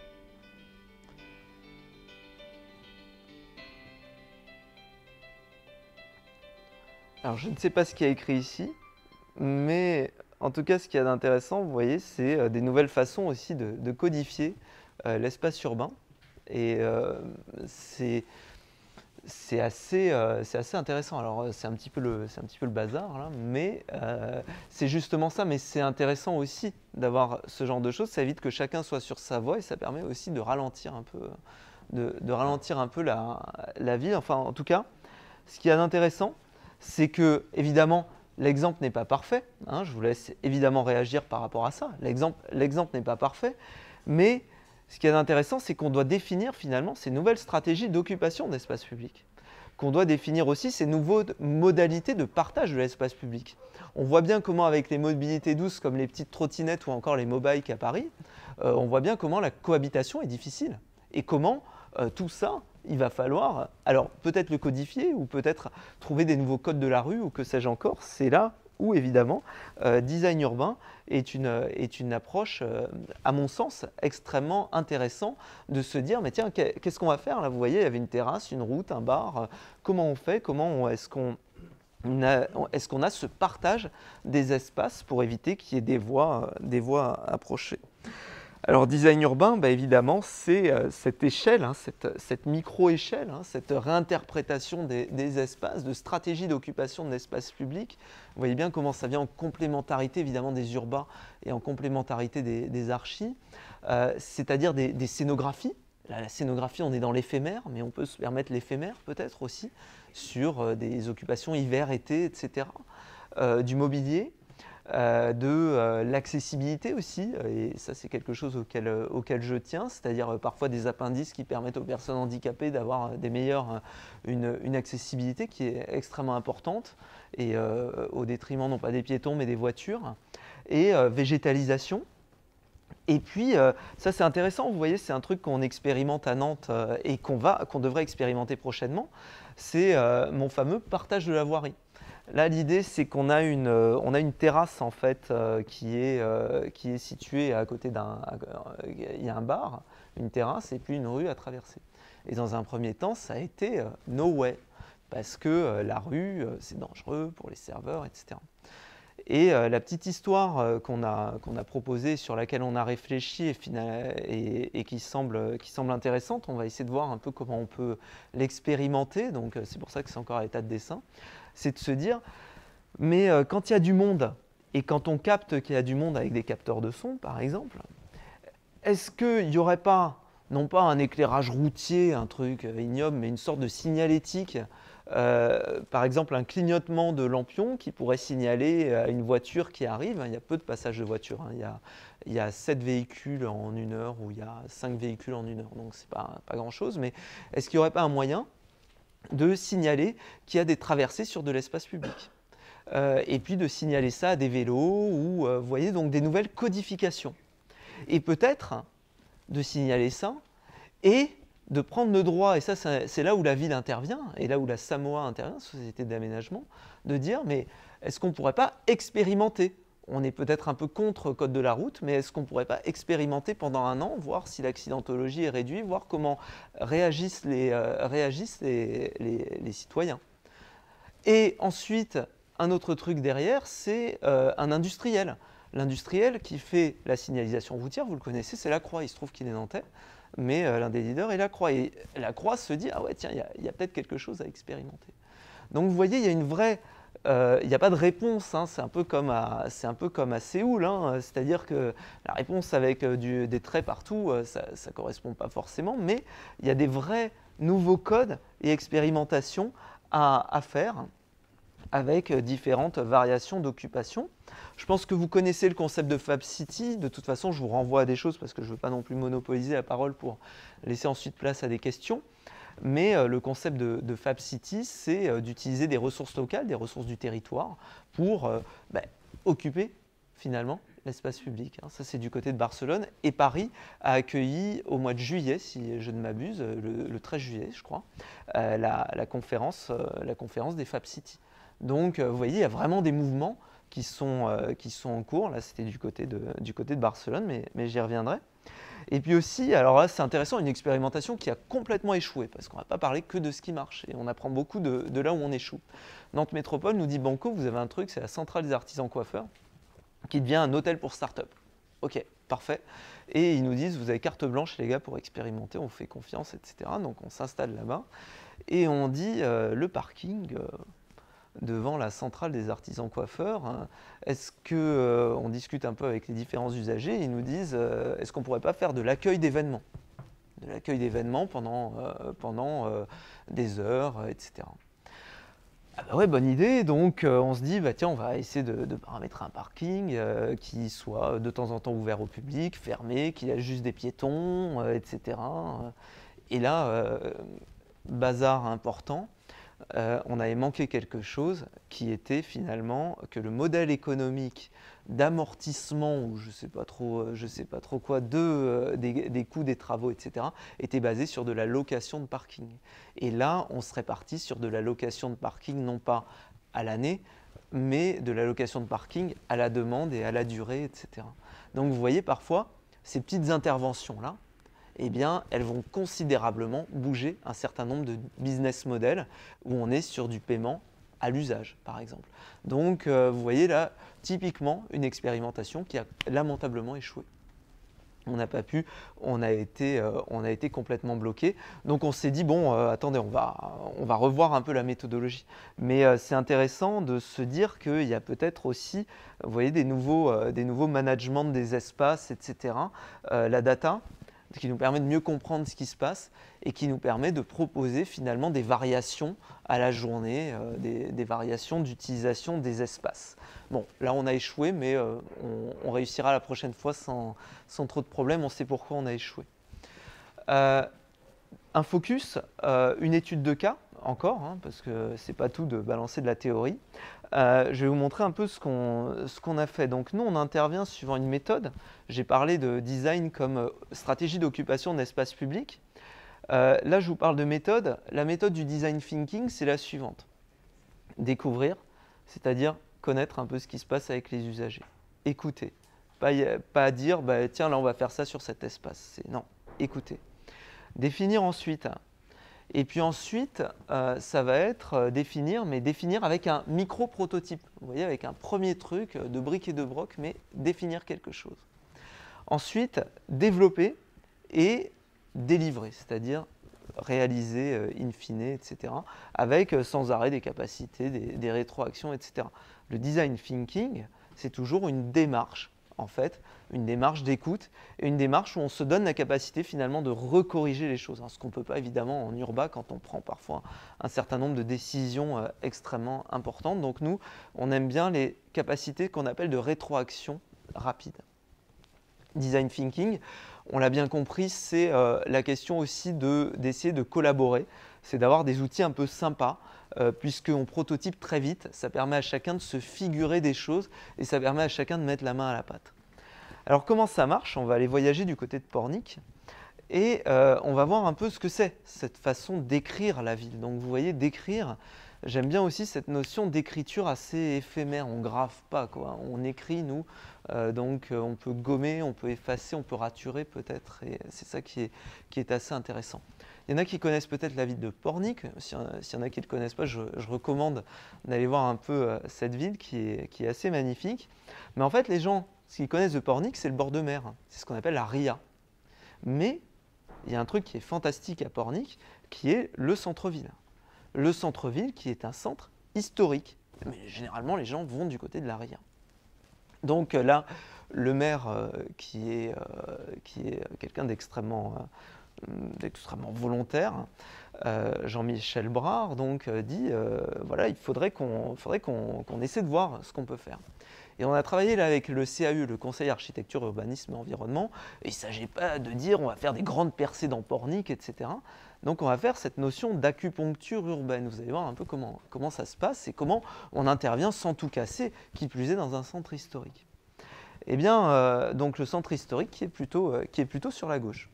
Alors, je ne sais pas ce qu'il y a écrit ici, mais en tout cas, ce qu'il y a d'intéressant, vous voyez, c'est des nouvelles façons aussi de codifier l'espace urbain. Et c'est assez intéressant. Alors, c'est un petit peu le bazar, là, mais c'est justement ça. Mais c'est intéressant aussi d'avoir ce genre de choses. Ça évite que chacun soit sur sa voie et ça permet aussi de ralentir un peu, la vie. Enfin, en tout cas, ce qu'il y a d'intéressant, c'est que, évidemment, l'exemple n'est pas parfait. Hein, je vous laisse évidemment réagir par rapport à ça. L'exemple n'est pas parfait, mais ce qui est intéressant, c'est qu'on doit définir finalement ces nouvelles stratégies d'occupation de l'espace public, qu'on doit définir aussi ces nouvelles modalités de partage de l'espace public. On voit bien comment avec les mobilités douces comme les petites trottinettes ou encore les mobikes à Paris, on voit bien comment la cohabitation est difficile et comment tout ça, il va falloir, alors peut-être le codifier ou peut-être trouver des nouveaux codes de la rue ou que sais-je encore. C'est là où évidemment design urbain est une approche, à mon sens, extrêmement intéressante de se dire, mais tiens, qu'est-ce qu'on va faire là? Vous voyez, il y avait une terrasse, une route, un bar, comment on fait? Est-ce qu'on a ce partage des espaces pour éviter qu'il y ait des voies approchées? Alors, design urbain, bah, évidemment, c'est cette échelle, hein, cette micro-échelle, hein, cette réinterprétation des espaces, de stratégie d'occupation de l'espace public. Vous voyez bien comment ça vient en complémentarité, évidemment, des urbains et en complémentarité des archis, c'est-à-dire des scénographies. Là, la scénographie, on est dans l'éphémère, mais on peut se permettre l'éphémère peut-être aussi, sur des occupations hiver, été, etc. Du mobilier. De l'accessibilité aussi, et ça c'est quelque chose auquel je tiens, c'est-à-dire parfois des appendices qui permettent aux personnes handicapées d'avoir une accessibilité qui est extrêmement importante, et au détriment non pas des piétons mais des voitures, et végétalisation. Et puis, ça c'est intéressant, vous voyez, c'est un truc qu'on expérimente à Nantes et qu'on devrait expérimenter prochainement, c'est mon fameux partage de la voirie. Là, l'idée, c'est qu'on a une terrasse en fait qui est située à côté il y a un bar, une terrasse et puis une rue à traverser. Et dans un premier temps, ça a été no way parce que la rue, c'est dangereux pour les serveurs, etc. Et la petite histoire qu'on a proposée, sur laquelle on a réfléchi et qui semble intéressante, on va essayer de voir un peu comment on peut l'expérimenter, donc c'est pour ça que c'est encore à l'état de dessin, c'est de se dire, mais quand il y a du monde, et quand on capte qu'il y a du monde avec des capteurs de son, par exemple, est-ce qu'il n'y aurait pas, non pas un éclairage routier, un truc ignoble, mais une sorte de signalétique, par exemple un clignotement de lampion qui pourrait signaler une voiture qui arrive. Il y a peu de passages de voitures, hein. Il y a 7 véhicules en 1 heure ou il y a 5 véhicules en 1 heure, donc c'est pas grand-chose. Mais est-ce qu'il n'y aurait pas un moyen de signaler qu'il y a des traversées sur de l'espace public et puis de signaler ça à des vélos ou, vous voyez, donc des nouvelles codifications. Et peut-être de signaler ça et de prendre le droit, et ça c'est là où la ville intervient, et là où la SAMOA intervient, Société d'aménagement, de dire mais est-ce qu'on ne pourrait pas expérimenter? On est peut-être un peu contre le code de la route, mais est-ce qu'on ne pourrait pas expérimenter pendant 1 an, voir si l'accidentologie est réduite, voir comment réagissent les citoyens. Et ensuite, un autre truc derrière, c'est un industriel. L'industriel qui fait la signalisation routière, vous le connaissez, c'est Lacroix. Il se trouve qu'il est nantais, mais l'un des leaders est Lacroix. Et Lacroix se dit, ah ouais, tiens, il y a peut-être quelque chose à expérimenter. Donc vous voyez, il y a une vraie... il n'y a pas de réponse, hein. C'est un peu comme à Séoul, hein. C'est-à-dire que la réponse avec des traits partout, ça ne correspond pas forcément, mais il y a des vrais nouveaux codes et expérimentations à faire avec différentes variations d'occupation. Je pense que vous connaissez le concept de Fab City. De toute façon, je vous renvoie à des choses parce que je ne veux pas non plus monopoliser la parole pour laisser ensuite place à des questions. Mais le concept de Fab City, c'est d'utiliser des ressources locales, des ressources du territoire pour occuper finalement l'espace public. Ça, c'est du côté de Barcelone. Et Paris a accueilli au mois de juillet, si je ne m'abuse, le 13 juillet, je crois, la conférence des Fab City. Donc, vous voyez, il y a vraiment des mouvements qui sont en cours. Là, c'était du côté de Barcelone, mais j'y reviendrai. Et puis aussi, alors là, c'est intéressant, une expérimentation qui a complètement échoué, parce qu'on ne va pas parler que de ce qui marche, et on apprend beaucoup de là où on échoue. Nantes Métropole nous dit, Banco, vous avez un truc, c'est la centrale des artisans coiffeurs, qui devient un hôtel pour start-up. Ok, parfait. Et ils nous disent, vous avez carte blanche, les gars, pour expérimenter, on fait confiance, etc. Donc on s'installe là-bas, et on dit, le parking... devant la centrale des artisans coiffeurs, hein. Est-ce qu'on discute un peu avec les différents usagers, ils nous disent est-ce qu'on ne pourrait pas faire de l'accueil d'événements? De l'accueil d'événements pendant des heures, etc. Ah bah ouais, bonne idée, donc on se dit, tiens, on va essayer de paramétrer un parking qui soit de temps en temps ouvert au public, fermé, qu'il y a juste des piétons, etc. Et là, bazar important, on avait manqué quelque chose qui était finalement que le modèle économique d'amortissement ou je sais pas trop quoi des coûts des travaux, etc. était basé sur de la location de parking. Et là, on serait parti sur de la location de parking non pas à l'année, mais de la location de parking à la demande et à la durée, etc. Donc vous voyez parfois ces petites interventions-là, eh bien, elles vont considérablement bouger un certain nombre de business models où on est sur du paiement à l'usage, par exemple. Donc, vous voyez là, typiquement, une expérimentation qui a lamentablement échoué. On n'a pas pu, on a été complètement bloqué. Donc on s'est dit, bon, attendez, on va revoir un peu la méthodologie. Mais c'est intéressant de se dire qu'il y a peut-être aussi, vous voyez, des nouveaux managements des espaces, etc. La data, qui nous permet de mieux comprendre ce qui se passe et qui nous permet de proposer finalement des variations à la journée, des variations d'utilisation des espaces. Bon, là on a échoué, mais on réussira la prochaine fois sans trop de problèmes. On sait pourquoi on a échoué. Un focus, une étude de cas, encore, hein, parce que c'est pas tout de balancer de la théorie. Je vais vous montrer un peu ce qu'on a fait. Donc nous, on intervient suivant une méthode. J'ai parlé de design comme stratégie d'occupation d'espace public. Là, je vous parle de méthode. La méthode du design thinking, c'est la suivante. Découvrir, c'est-à-dire connaître un peu ce qui se passe avec les usagers. Écouter. Pas dire, bah, tiens, là, on va faire ça sur cet espace. Non, écouter. Définir ensuite. Et puis ensuite, ça va être définir, mais définir avec un micro-prototype. Vous voyez, avec un premier truc de briques et de broc, mais définir quelque chose. Ensuite, développer et délivrer, c'est-à-dire réaliser in fine, etc., avec sans arrêt des capacités, des rétroactions, etc. Le design thinking, c'est toujours une démarche, en fait, une démarche d'écoute et une démarche où on se donne la capacité finalement de recorriger les choses. Ce qu'on ne peut pas évidemment en urbain quand on prend parfois un certain nombre de décisions extrêmement importantes. Donc nous, on aime bien les capacités qu'on appelle de rétroaction rapide. Design thinking, on l'a bien compris, c'est la question aussi d'essayer de collaborer, c'est d'avoir des outils un peu sympas, puisqu'on prototype très vite, ça permet à chacun de se figurer des choses et ça permet à chacun de mettre la main à la pâte. Alors comment ça marche? On va aller voyager du côté de Pornic et on va voir un peu ce que c'est, cette façon d'écrire la ville. Donc vous voyez, d'écrire, j'aime bien aussi cette notion d'écriture assez éphémère, on ne grave pas, quoi. On écrit nous, donc on peut gommer, on peut effacer, on peut raturer peut-être, et c'est ça qui est assez intéressant. Il y en a qui connaissent peut-être la ville de Pornic, s'il y en a qui ne le connaissent pas, je recommande d'aller voir un peu cette ville qui est assez magnifique. Mais en fait, les gens, ce qu'ils connaissent de Pornic, c'est le bord de mer, c'est ce qu'on appelle la ria. Mais il y a un truc qui est fantastique à Pornic, qui est le centre-ville. Le centre-ville qui est un centre historique. Mais généralement, les gens vont du côté de la ria. Donc là, le maire qui est quelqu'un d'extrêmement volontaire, Jean-Michel Brard, donc dit voilà, il faudrait qu'on essaie de voir ce qu'on peut faire. Et on a travaillé là avec le CAU, le Conseil Architecture, Urbanisme et Environnement, et il ne s'agit pas de dire on va faire des grandes percées dans Pornic, etc. Donc on va faire cette notion d'acupuncture urbaine. Vous allez voir un peu comment ça se passe et comment on intervient sans tout casser, qui plus est dans un centre historique. Eh bien, donc le centre historique qui est plutôt sur la gauche.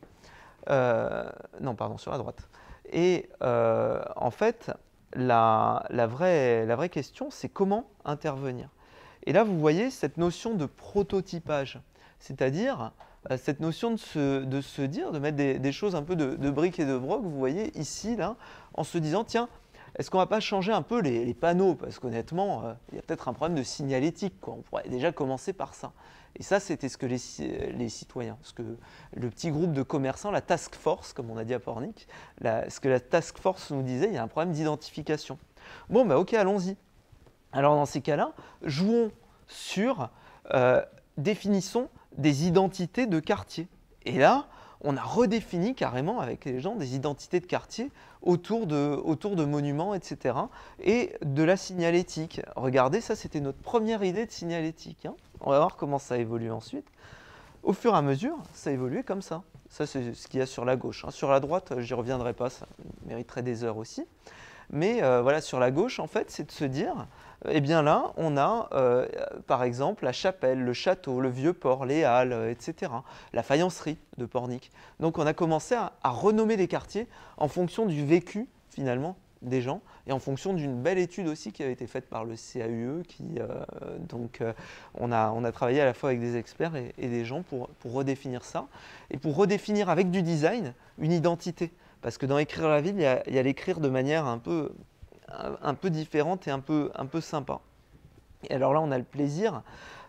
Non, pardon, sur la droite. Et en fait, la vraie question, c'est comment intervenir. Et là, vous voyez cette notion de prototypage, c'est-à-dire cette notion de se dire, de mettre des choses un peu de briques et de broc, vous voyez ici, là, en se disant, tiens, est-ce qu'on ne va pas changer un peu les panneaux? Parce qu'honnêtement, il y a peut-être un problème de signalétique, quoi. On pourrait déjà commencer par ça. Et ça, c'était ce que les citoyens, ce que le petit groupe de commerçants, la task force, comme on a dit à Pornic, ce que la task force nous disait, il y a un problème d'identification. Bon, bah ok, allons-y. Alors dans ces cas-là, jouons sur, définissons des identités de quartier. Et là, on a redéfini carrément avec les gens des identités de quartier autour de monuments, etc. Et de la signalétique. Regardez, ça c'était notre première idée de signalétique, hein. On va voir comment ça évolue ensuite. Au fur et à mesure, ça évoluait comme ça. Ça, c'est ce qu'il y a sur la gauche, hein. Sur la droite, j'y reviendrai pas, ça mériterait des heures aussi. Mais voilà, sur la gauche, en fait, c'est de se dire, eh bien là, on a, par exemple, la chapelle, le château, le vieux port, les halles, etc. La faïencerie de Pornic. Donc, on a commencé à renommer les quartiers en fonction du vécu, finalement, des gens, et en fonction d'une belle étude aussi qui avait été faite par le CAUE. On a travaillé à la fois avec des experts et des gens pour redéfinir ça, et pour redéfinir avec du design une identité. Parce que dans écrire la ville, il y a l'écrire de manière un peu différente et un peu sympa. Et alors là, on a le plaisir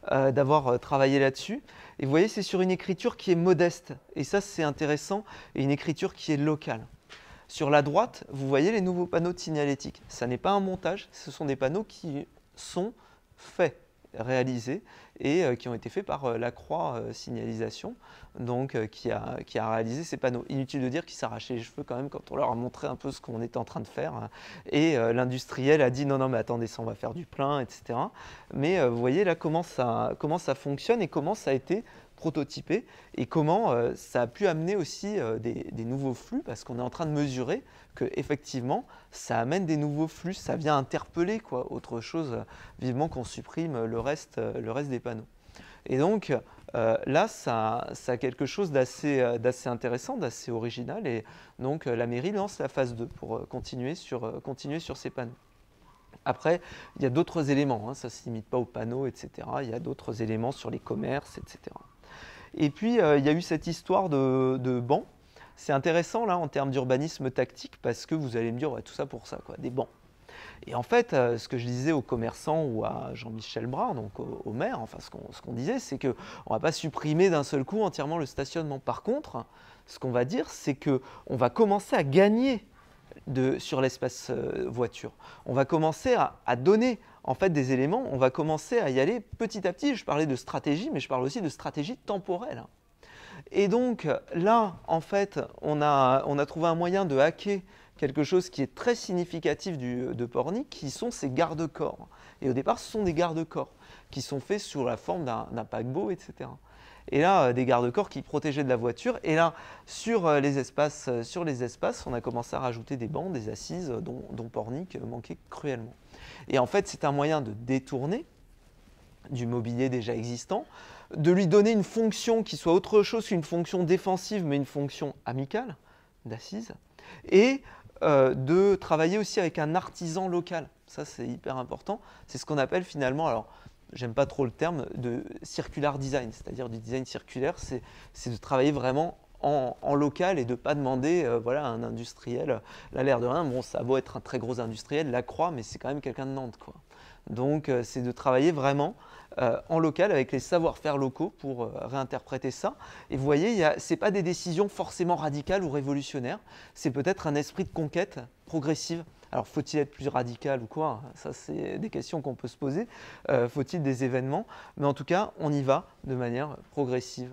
d'avoir travaillé là-dessus. Et vous voyez, c'est sur une écriture qui est modeste. Et ça, c'est intéressant. Et une écriture qui est locale. Sur la droite, vous voyez les nouveaux panneaux de signalétique. Ça n'est pas un montage, ce sont des panneaux qui sont faits, réalisés et qui ont été faits par la Croix Signalisation, donc qui a réalisé ces panneaux. Inutile de dire qu'ils s'arrachaient les cheveux quand même quand on leur a montré un peu ce qu'on était en train de faire. Et l'industriel a dit non mais attendez, ça on va faire du plein, etc. Mais vous voyez là comment ça fonctionne et comment ça a été prototypé et comment ça a pu amener aussi des nouveaux flux, parce qu'on est en train de mesurer que effectivement ça amène des nouveaux flux, ça vient interpeller quoi, autre chose, vivement qu'on supprime le reste des panneaux. Et donc là ça a quelque chose d'assez intéressant, d'assez original, et donc la mairie lance la phase 2 pour continuer sur ces panneaux. Après, il y a d'autres éléments, hein, ça ne se limite pas aux panneaux, etc. Il y a d'autres éléments sur les commerces, etc. Et puis, il y a eu cette histoire de bancs. C'est intéressant, là, en termes d'urbanisme tactique, parce que vous allez me dire, ouais, tout ça pour ça, quoi, des bancs. Et en fait, ce que je disais aux commerçants ou à Jean-Michel Brun, donc au maire, enfin, ce qu'on disait, c'est qu'on ne va pas supprimer d'un seul coup entièrement le stationnement. Par contre, ce qu'on va dire, c'est qu'on va commencer à gagner sur l'espace voiture. On va commencer à donner en fait des éléments, on va commencer à y aller petit à petit. Je parlais de stratégie, mais je parle aussi de stratégie temporelle. Et donc là, en fait, on a trouvé un moyen de hacker quelque chose qui est très significatif de Pornic, qui sont ces garde-corps. Et au départ, ce sont des garde-corps qui sont faits sous la forme d'un paquebot, etc. Et là, des garde-corps qui protégeaient de la voiture. Et là, sur les espaces, on a commencé à rajouter des bancs, des assises dont Pornic manquait cruellement. Et en fait, c'est un moyen de détourner du mobilier déjà existant, de lui donner une fonction qui soit autre chose qu'une fonction défensive, mais une fonction amicale, d'assise, et de travailler aussi avec un artisan local. Ça, c'est hyper important. C'est ce qu'on appelle finalement, alors, j'aime pas trop le terme, de circular design, c'est-à-dire du design circulaire, c'est de travailler vraiment en local et de ne pas demander voilà, à un industriel. Là, l'air de rien, bon, ça a beau être un très gros industriel, la Croix, mais c'est quand même quelqu'un de Nantes, quoi. Donc, c'est de travailler vraiment en local avec les savoir-faire locaux pour réinterpréter ça. Et vous voyez, ce n'est pas des décisions forcément radicales ou révolutionnaires, c'est peut-être un esprit de conquête progressive. Alors, faut-il être plus radical ou quoi? Ça, c'est des questions qu'on peut se poser. Faut-il des événements? Mais en tout cas, on y va de manière progressive.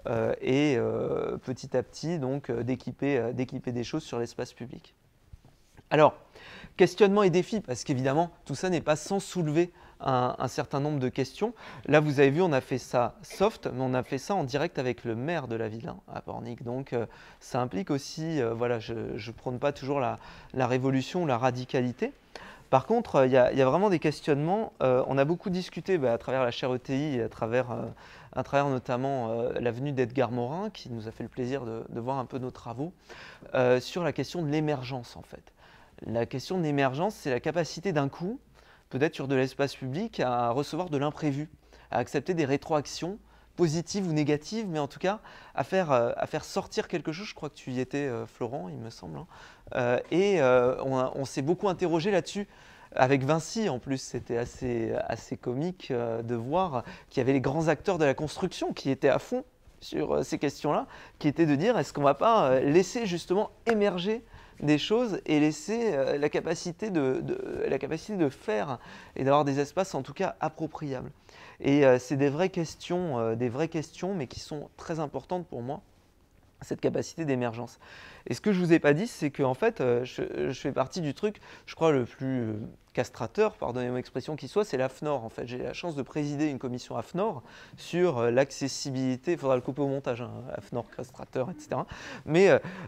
Et petit à petit, donc, d'équiper des choses sur l'espace public. Alors, questionnement et défis, parce qu'évidemment, tout ça n'est pas sans soulever un certain nombre de questions. Là, vous avez vu, on a fait ça soft, mais on a fait ça en direct avec le maire de la ville, hein, à Pornic. Donc, ça implique aussi, voilà, je ne prône pas toujours la révolution ou la radicalité. Par contre, il y a vraiment des questionnements. On a beaucoup discuté à travers la chaire ETI et à travers notamment l'avenue d'Edgar Morin, qui nous a fait le plaisir de voir un peu nos travaux, sur la question de l'émergence, en fait. La question de l'émergence, c'est la capacité d'un coup, peut-être sur de l'espace public, à recevoir de l'imprévu, à accepter des rétroactions positives ou négatives, mais en tout cas à faire sortir quelque chose. Je crois que tu y étais, Florent, il me semble. Hein. On s'est beaucoup interrogé là-dessus. Avec Vinci, en plus, c'était assez comique de voir qu'il y avait les grands acteurs de la construction qui étaient à fond sur ces questions-là, qui étaient de dire est-ce qu'on ne va pas laisser justement émerger des choses et laisser la capacité de faire et d'avoir des espaces en tout cas appropriables. Et c'est des vraies questions, mais qui sont très importantes pour moi, cette capacité d'émergence. Et ce que je ne vous ai pas dit, c'est qu'en fait, je fais partie du truc, je crois, le plus castrateur, pardonnez-moi l'expression qui soit, c'est l'AFNOR. En fait, j'ai la chance de présider une commission AFNOR sur l'accessibilité, il faudra le couper au montage, hein, AFNOR, castrateur, etc. Mais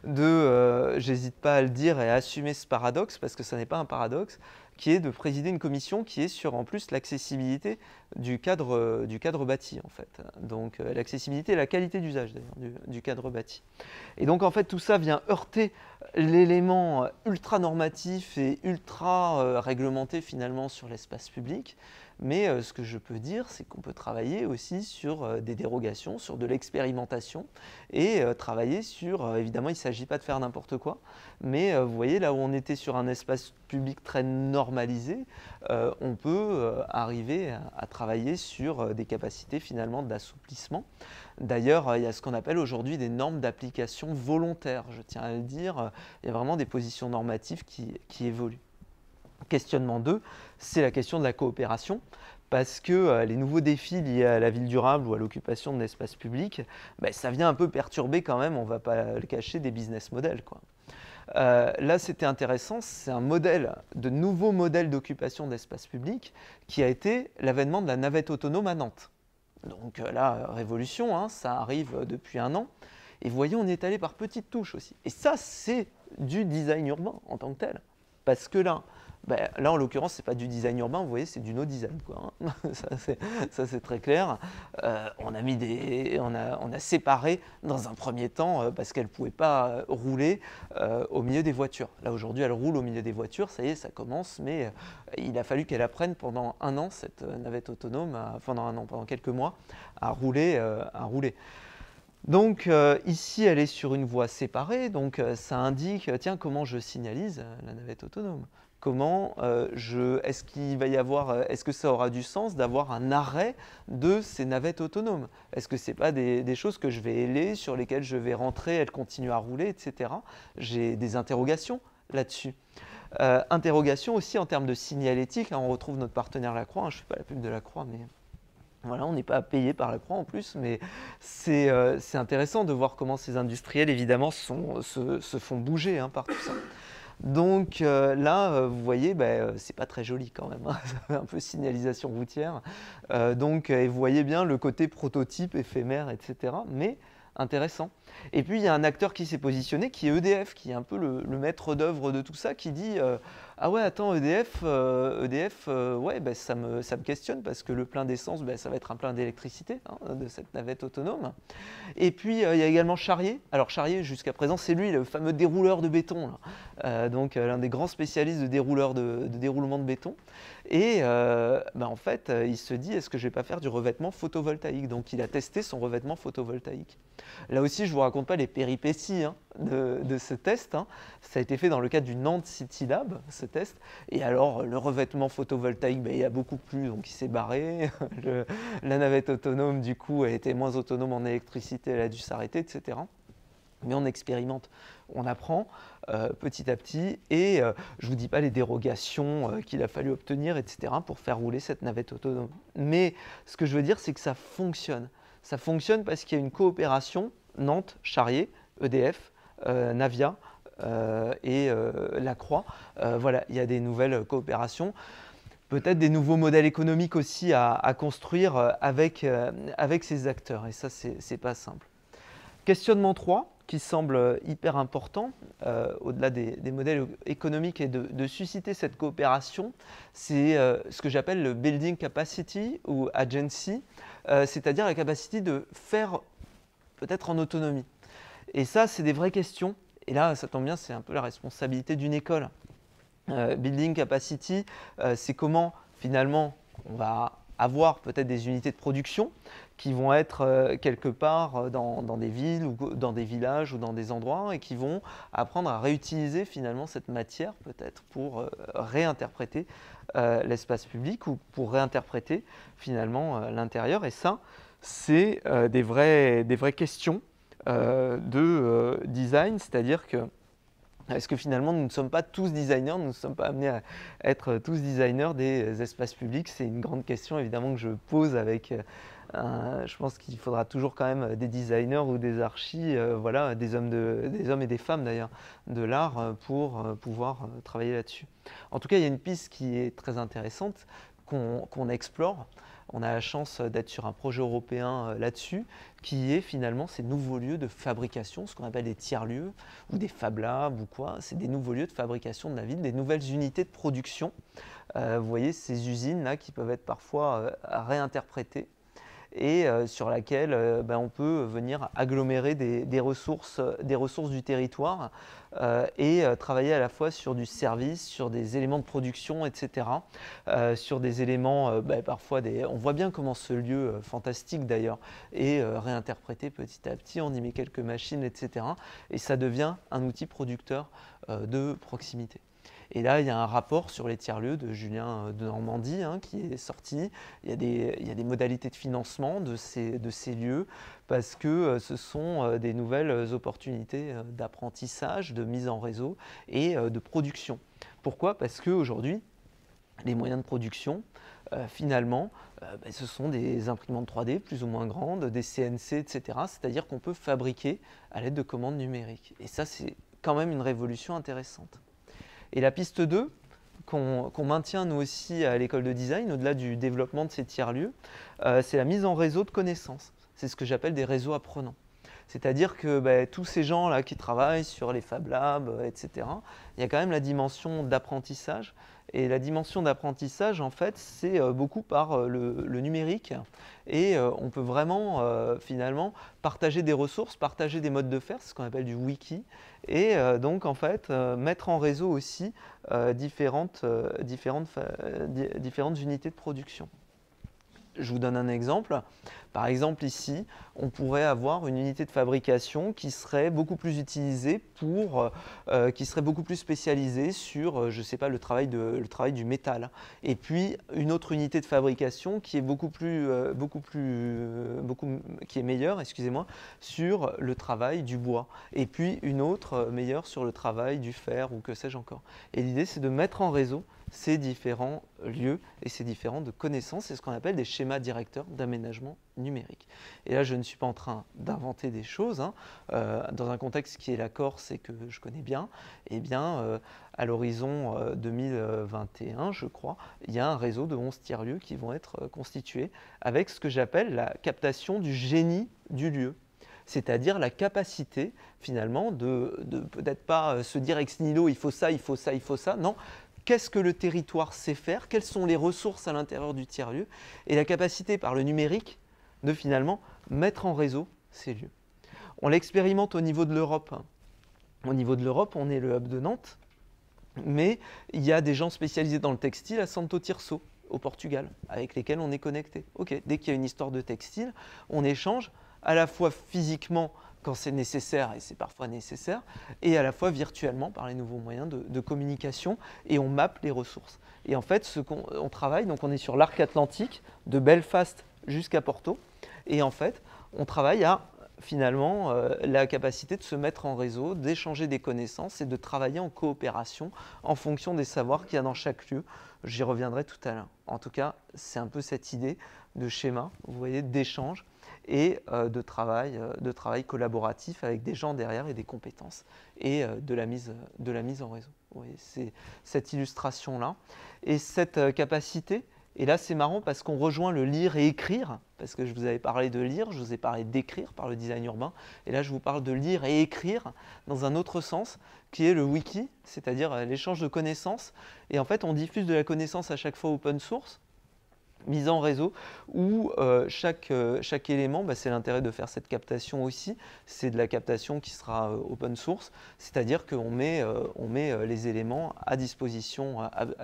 j'hésite pas à le dire et à assumer ce paradoxe, parce que ça n'est pas un paradoxe, qui est de présider une commission qui est sur en plus l'accessibilité du cadre bâti en fait. Donc l'accessibilité et la qualité d'usage d'ailleurs du cadre bâti. Et donc en fait tout ça vient heurter l'élément ultra normatif et ultra réglementé finalement sur l'espace public. Mais ce que je peux dire, c'est qu'on peut travailler aussi sur des dérogations, sur de l'expérimentation et travailler sur, évidemment, il ne s'agit pas de faire n'importe quoi, mais vous voyez, là où on était sur un espace public très normalisé, on peut arriver à travailler sur des capacités finalement d'assouplissement. D'ailleurs, il y a ce qu'on appelle aujourd'hui des normes d'application volontaires, je tiens à le dire, il y a vraiment des positions normatives qui évoluent. Questionnement 2, c'est la question de la coopération, parce que les nouveaux défis liés à la ville durable ou à l'occupation de l'espace public, ça vient un peu perturber quand même, on ne va pas le cacher, des business models, quoi. Là, c'était intéressant, c'est un modèle, de nouveaux modèles d'occupation d'espace public qui a été l'avènement de la navette autonome à Nantes. Donc là, révolution, hein, ça arrive depuis 1 an. Et vous voyez, on est allé par petites touches aussi. Et ça, c'est du design urbain en tant que tel. Parce que là, en l'occurrence, ce n'est pas du design urbain, vous voyez, c'est du no-design, quoi, hein. Ça, c'est très clair. On a séparé dans un premier temps parce qu'elle ne pouvait pas rouler au milieu des voitures. Là, aujourd'hui, elle roule au milieu des voitures, ça y est, ça commence, mais il a fallu qu'elle apprenne pendant 1 an, cette navette autonome, pendant quelques mois, à rouler. Donc ici, elle est sur une voie séparée, donc ça indique, tiens, comment je signalise la navette autonome. Est-ce que ça aura du sens d'avoir un arrêt de ces navettes autonomes? Est-ce que ce n'est pas des choses que je vais héler, sur lesquelles je vais rentrer, elles continuent à rouler, etc. J'ai des interrogations là-dessus. Interrogations aussi en termes de signalétique, hein, on retrouve notre partenaire Lacroix, hein, je ne fais pas la pub de Lacroix, mais voilà, on n'est pas payé par Lacroix en plus, mais c'est intéressant de voir comment ces industriels, évidemment, se font bouger, hein, par tout ça. Donc là, vous voyez, c'est pas très joli quand même, hein. Ça fait un peu signalisation routière. Et vous voyez bien le côté prototype, éphémère, etc. Mais intéressant. Et puis il y a un acteur qui s'est positionné, qui est EDF, qui est un peu le maître d'œuvre de tout ça, qui dit ah ouais, attends, EDF, ouais, ça me questionne parce que le plein d'essence, ça va être un plein d'électricité, hein, de cette navette autonome. Et puis il y a également Charrier. Alors Charrier, jusqu'à présent, c'est lui, le fameux dérouleur de béton, là. L'un des grands spécialistes de dérouleur de déroulement de béton. Et en fait, il se dit, est-ce que je ne vais pas faire du revêtement photovoltaïque? Donc il a testé son revêtement photovoltaïque. Là aussi, je ne vous raconte pas les péripéties, hein, de ce test, hein. Ça a été fait dans le cadre du Nantes City Lab, ce test. Et alors, le revêtement photovoltaïque, il y a beaucoup plu, donc il s'est barré. La navette autonome, du coup, a été moins autonome en électricité, elle a dû s'arrêter, etc. Mais on expérimente, on apprend petit à petit, et je ne vous dis pas les dérogations qu'il a fallu obtenir, etc., pour faire rouler cette navette autonome. Mais ce que je veux dire, c'est que ça fonctionne. Ça fonctionne parce qu'il y a une coopération, Nantes, Charrier, EDF, Navia et Lacroix. Voilà, il y a des nouvelles coopérations. Peut-être des nouveaux modèles économiques aussi à construire avec ces acteurs. Et ça, c'est pas simple. Questionnement 3, qui semble hyper important, au-delà des modèles économiques et de susciter cette coopération, c'est ce que j'appelle le building capacity ou agency, c'est-à-dire la capacité de faire peut-être en autonomie. Et ça, c'est des vraies questions. Et là, ça tombe bien, c'est un peu la responsabilité d'une école. Building capacity, c'est comment finalement on va avoir peut-être des unités de production qui vont être quelque part dans des villes ou dans des villages ou dans des endroits et qui vont apprendre à réutiliser finalement cette matière peut-être pour réinterpréter l'espace public ou pour réinterpréter finalement l'intérieur. Et ça, c'est des vraies questions de design, c'est-à-dire que est-ce que finalement nous ne sommes pas tous designers, nous ne sommes pas amenés à être tous designers des espaces publics? C'est une grande question évidemment que je pose avec, je pense qu'il faudra toujours quand même des designers ou des archis, voilà, des hommes et des femmes d'ailleurs de l'art pour pouvoir travailler là-dessus. En tout cas, il y a une piste qui est très intéressante qu'on explore. On a la chance d'être sur un projet européen là-dessus, qui est finalement ces nouveaux lieux de fabrication, ce qu'on appelle des tiers-lieux, ou des Fab Labs ou quoi. C'est des nouveaux lieux de fabrication de la ville, des nouvelles unités de production. Vous voyez ces usines-là qui peuvent être parfois réinterprétées. et sur laquelle on peut venir agglomérer des ressources du territoire et travailler à la fois sur du service, sur des éléments de production, etc. Sur des éléments, parfois, on voit bien comment ce lieu fantastique d'ailleurs est réinterprété petit à petit, on y met quelques machines, etc. Et ça devient un outil producteur de proximité. Et là, il y a un rapport sur les tiers-lieux de Julien de Normandie qui est sorti. Il y a des modalités de financement de ces lieux parce que ce sont des nouvelles opportunités d'apprentissage, de mise en réseau et de production. Pourquoi ? Parce qu'aujourd'hui, les moyens de production, finalement, ce sont des imprimantes 3D plus ou moins grandes, des CNC, etc. C'est-à-dire qu'on peut fabriquer à l'aide de commandes numériques. Et ça, c'est quand même une révolution intéressante. Et la piste 2, qu'on maintient nous aussi à l'école de design, au-delà du développement de ces tiers-lieux, c'est la mise en réseau de connaissances. C'est ce que j'appelle des réseaux apprenants. C'est-à-dire que tous ces gens-là qui travaillent sur les Fab Labs, etc., il y a quand même la dimension d'apprentissage. Et la dimension d'apprentissage, en fait, c'est beaucoup par le numérique. Et on peut vraiment, finalement, partager des ressources, partager des modes de faire, c'est ce qu'on appelle du wiki. Et donc, en fait, mettre en réseau aussi différentes unités de production. Je vous donne un exemple. Par exemple, ici, on pourrait avoir une unité de fabrication qui serait beaucoup plus utilisée qui serait beaucoup plus spécialisée sur, je ne sais pas, le travail du métal. Et puis, une autre unité de fabrication qui est qui est meilleure, excusez-moi, sur le travail du bois. Et puis, une autre meilleure sur le travail du fer ou que sais-je encore. Et l'idée, c'est de mettre en réseau ces différents lieux et ces différentes connaissances. C'est ce qu'on appelle des schémas directeurs d'aménagement numérique. Et là, je ne suis pas en train d'inventer des choses. Dans un contexte qui est la Corse et que je connais bien, eh bien, à l'horizon 2021, je crois, il y a un réseau de 11 tiers-lieux qui vont être constitués avec ce que j'appelle la captation du génie du lieu. C'est-à-dire la capacité, finalement, de peut-être pas se dire ex nihilo, il faut ça, il faut ça, il faut ça. Non, qu'est-ce que le territoire sait faire, quelles sont les ressources à l'intérieur du tiers-lieu, et la capacité par le numérique de finalement mettre en réseau ces lieux. On l'expérimente au niveau de l'Europe. Au niveau de l'Europe, on est le hub de Nantes, mais il y a des gens spécialisés dans le textile à Santo Tirso, au Portugal, avec lesquels on est connecté. Ok, dès qu'il y a une histoire de textile, on échange à la fois physiquement quand c'est nécessaire, et c'est parfois nécessaire, et à la fois virtuellement par les nouveaux moyens de communication, et on mappe les ressources. Et en fait, on travaille, donc on est sur l'arc atlantique, de Belfast jusqu'à Porto, et en fait, on travaille à finalement la capacité de se mettre en réseau, d'échanger des connaissances et de travailler en coopération en fonction des savoirs qu'il y a dans chaque lieu. J'y reviendrai tout à l'heure. En tout cas, c'est un peu cette idée de schéma, vous voyez, d'échange et de travail collaboratif avec des gens derrière et des compétences et de la mise en réseau. Vous voyez, c'est cette illustration-là. Et cette capacité, et là c'est marrant parce qu'on rejoint le lire et écrire, parce que je vous avais parlé de lire, je vous ai parlé d'écrire par le design urbain, et là je vous parle de lire et écrire dans un autre sens, qui est le wiki, c'est-à-dire l'échange de connaissances. Et en fait on diffuse de la connaissance à chaque fois open source, mise en réseau, où chaque élément, c'est l'intérêt de faire cette captation aussi, c'est de la captation qui sera open source, c'est-à-dire qu'on met les éléments à disposition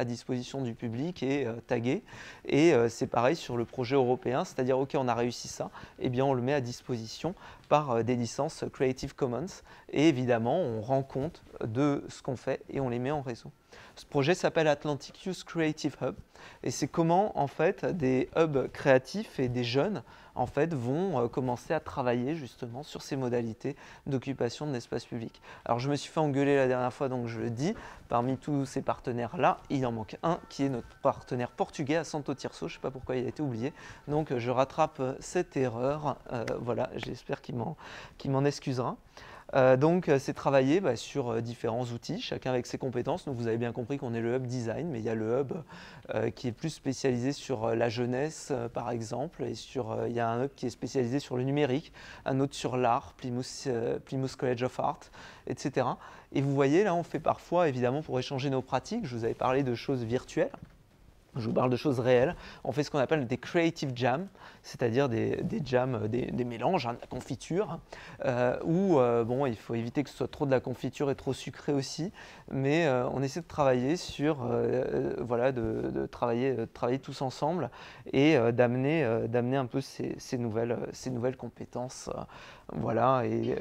du public et tagués. Et c'est pareil sur le projet européen, c'est-à-dire ok, on a réussi ça, et bien on le met à disposition par des licences Creative Commons, et évidemment on rend compte de ce qu'on fait et on les met en réseau. Ce projet s'appelle Atlantic Youth Creative Hub, et c'est comment en fait des hubs créatifs et des jeunes en fait vont commencer à travailler justement sur ces modalités d'occupation de l'espace public. Alors je me suis fait engueuler la dernière fois, donc je le dis, parmi tous ces partenaires-là, il en manque un qui est notre partenaire portugais à Santo Tirso, je ne sais pas pourquoi il a été oublié, donc je rattrape cette erreur, voilà, j'espère qu'il m'en excusera. Donc c'est travailler sur différents outils, chacun avec ses compétences. Donc vous avez bien compris qu'on est le hub design, mais il y a le hub qui est plus spécialisé sur la jeunesse par exemple, et il y a un hub qui est spécialisé sur le numérique, un autre sur l'art, Plymouth College of Art, etc. Et vous voyez là on fait parfois évidemment pour échanger nos pratiques, je vous avais parlé de choses virtuelles. Je vous parle de choses réelles. On fait ce qu'on appelle des creative jams, c'est-à-dire des jams, des mélanges, hein, de la confiture, où bon, il faut éviter que ce soit trop de la confiture et trop sucré aussi, mais on essaie de travailler sur, voilà, de travailler tous ensemble et d'amener un peu ces nouvelles compétences, voilà, et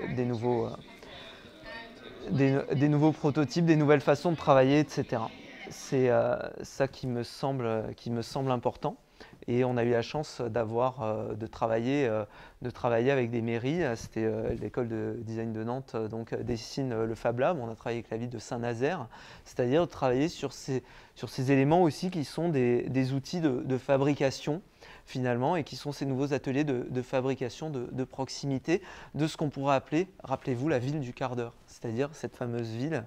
des nouveaux prototypes, des nouvelles façons de travailler, etc. C'est ça qui me semble important. Et on a eu la chance de travailler avec des mairies. C'était l'école de design de Nantes, donc dessine le Fab Lab. On a travaillé avec la ville de Saint-Nazaire, c'est-à-dire de travailler sur ces éléments aussi qui sont des outils de fabrication finalement, et qui sont ces nouveaux ateliers de fabrication de proximité de ce qu'on pourrait appeler, rappelez-vous, la ville du quart d'heure, c'est-à-dire cette fameuse ville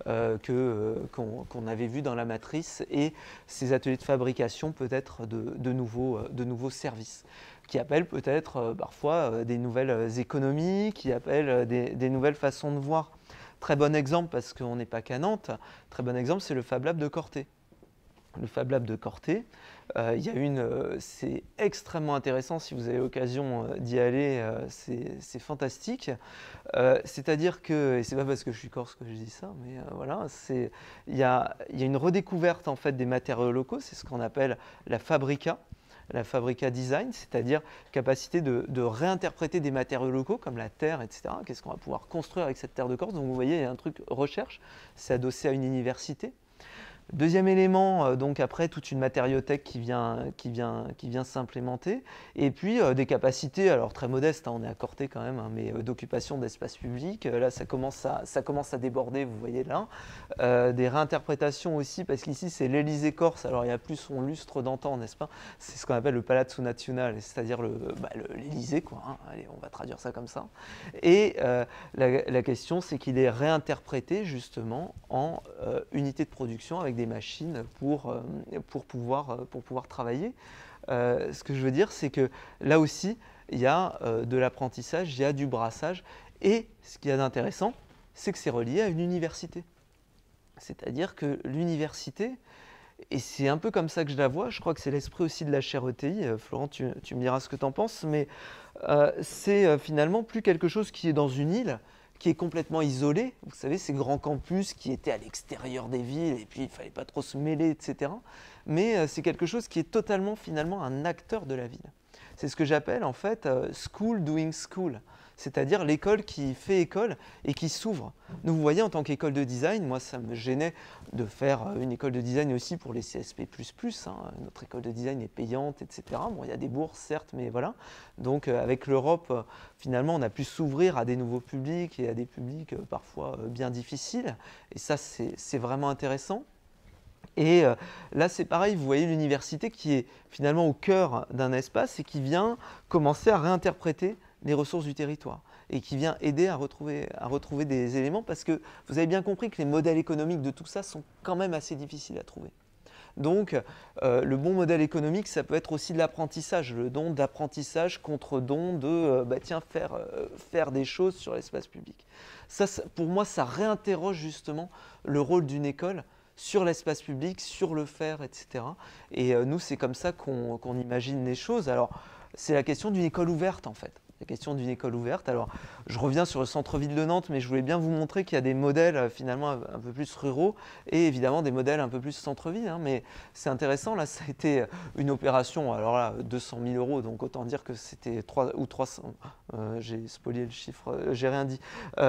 qu'on avait vue dans la matrice, et ces ateliers de fabrication peut-être de nouveaux services qui appellent peut-être parfois des nouvelles économies, qui appellent des nouvelles façons de voir. Très bon exemple, parce qu'on n'est pas qu'à Nantes, très bon exemple, c'est le Fab Lab de Corté. Le Fab Lab de Corté, c'est extrêmement intéressant si vous avez l'occasion d'y aller, c'est fantastique. C'est-à-dire que, et c'est pas parce que je suis corse que je dis ça, mais voilà, il y a une redécouverte en fait des matériaux locaux, c'est ce qu'on appelle la fabrica design, c'est-à-dire capacité de réinterpréter des matériaux locaux comme la terre, etc. Qu'est-ce qu'on va pouvoir construire avec cette terre de Corse? Donc vous voyez, il y a un truc recherche, c'est adossé à une université. Deuxième élément, donc après toute une matériothèque qui vient s'implémenter, et puis des capacités, alors très modestes, hein, on est à Corté quand même, hein, mais d'occupation d'espace public. Là, ça commence à déborder, vous voyez là. Des réinterprétations aussi, parce qu'ici c'est l'Élysée corse, alors il n'y a plus son lustre d'antan, n'est-ce pas? C'est ce qu'on appelle le Palazzo Nazionale, c'est-à-dire l'Élysée, quoi. Hein. Allez, on va traduire ça comme ça. Et la question, c'est qu'il est réinterprété justement en unité de production avec des machines pour pouvoir travailler. Ce que je veux dire, c'est que là aussi, il y a de l'apprentissage, il y a du brassage, et ce qu'il y a d'intéressant, c'est que c'est relié à une université. C'est-à-dire que l'université, et c'est un peu comme ça que je la vois, je crois que c'est l'esprit aussi de la chaire ETI, Florent, tu me diras ce que tu en penses, mais c'est finalement plus quelque chose qui est dans une île, qui est complètement isolé. Vous savez, ces grands campus qui étaient à l'extérieur des villes, et puis il ne fallait pas trop se mêler, etc. Mais c'est quelque chose qui est totalement, finalement, un acteur de la ville. C'est ce que j'appelle, en fait, school doing school, c'est-à-dire l'école qui fait école et qui s'ouvre. Nous, vous voyez, en tant qu'école de design, moi, ça me gênait de faire une école de design aussi pour les CSP++. Hein. Notre école de design est payante, etc. Bon, il y a des bourses, certes, mais voilà. Donc, avec l'Europe, finalement, on a pu s'ouvrir à des nouveaux publics et à des publics parfois bien difficiles. Et ça, c'est vraiment intéressant. Et là, c'est pareil, vous voyez l'université qui est finalement au cœur d'un espace et qui vient commencer à réinterpréter les ressources du territoire et qui vient aider à retrouver des éléments, parce que vous avez bien compris que les modèles économiques de tout ça sont quand même assez difficiles à trouver. Donc, le bon modèle économique, ça peut être aussi de l'apprentissage, le don d'apprentissage contre don de faire des choses sur l'espace public. Ça, pour moi, ça réinterroge justement le rôle d'une école sur l'espace public, sur le faire, etc. Et nous, c'est comme ça qu'on imagine les choses. Alors, c'est la question d'une école ouverte, en fait. La question d'une école ouverte. Alors, je reviens sur le centre-ville de Nantes, mais je voulais bien vous montrer qu'il y a des modèles finalement un peu plus ruraux et évidemment des modèles un peu plus centre-ville. Hein, mais c'est intéressant, là, ça a été une opération, alors là, 200 000 €, donc autant dire que c'était 3 ou 300, j'ai spolié le chiffre, j'ai rien dit.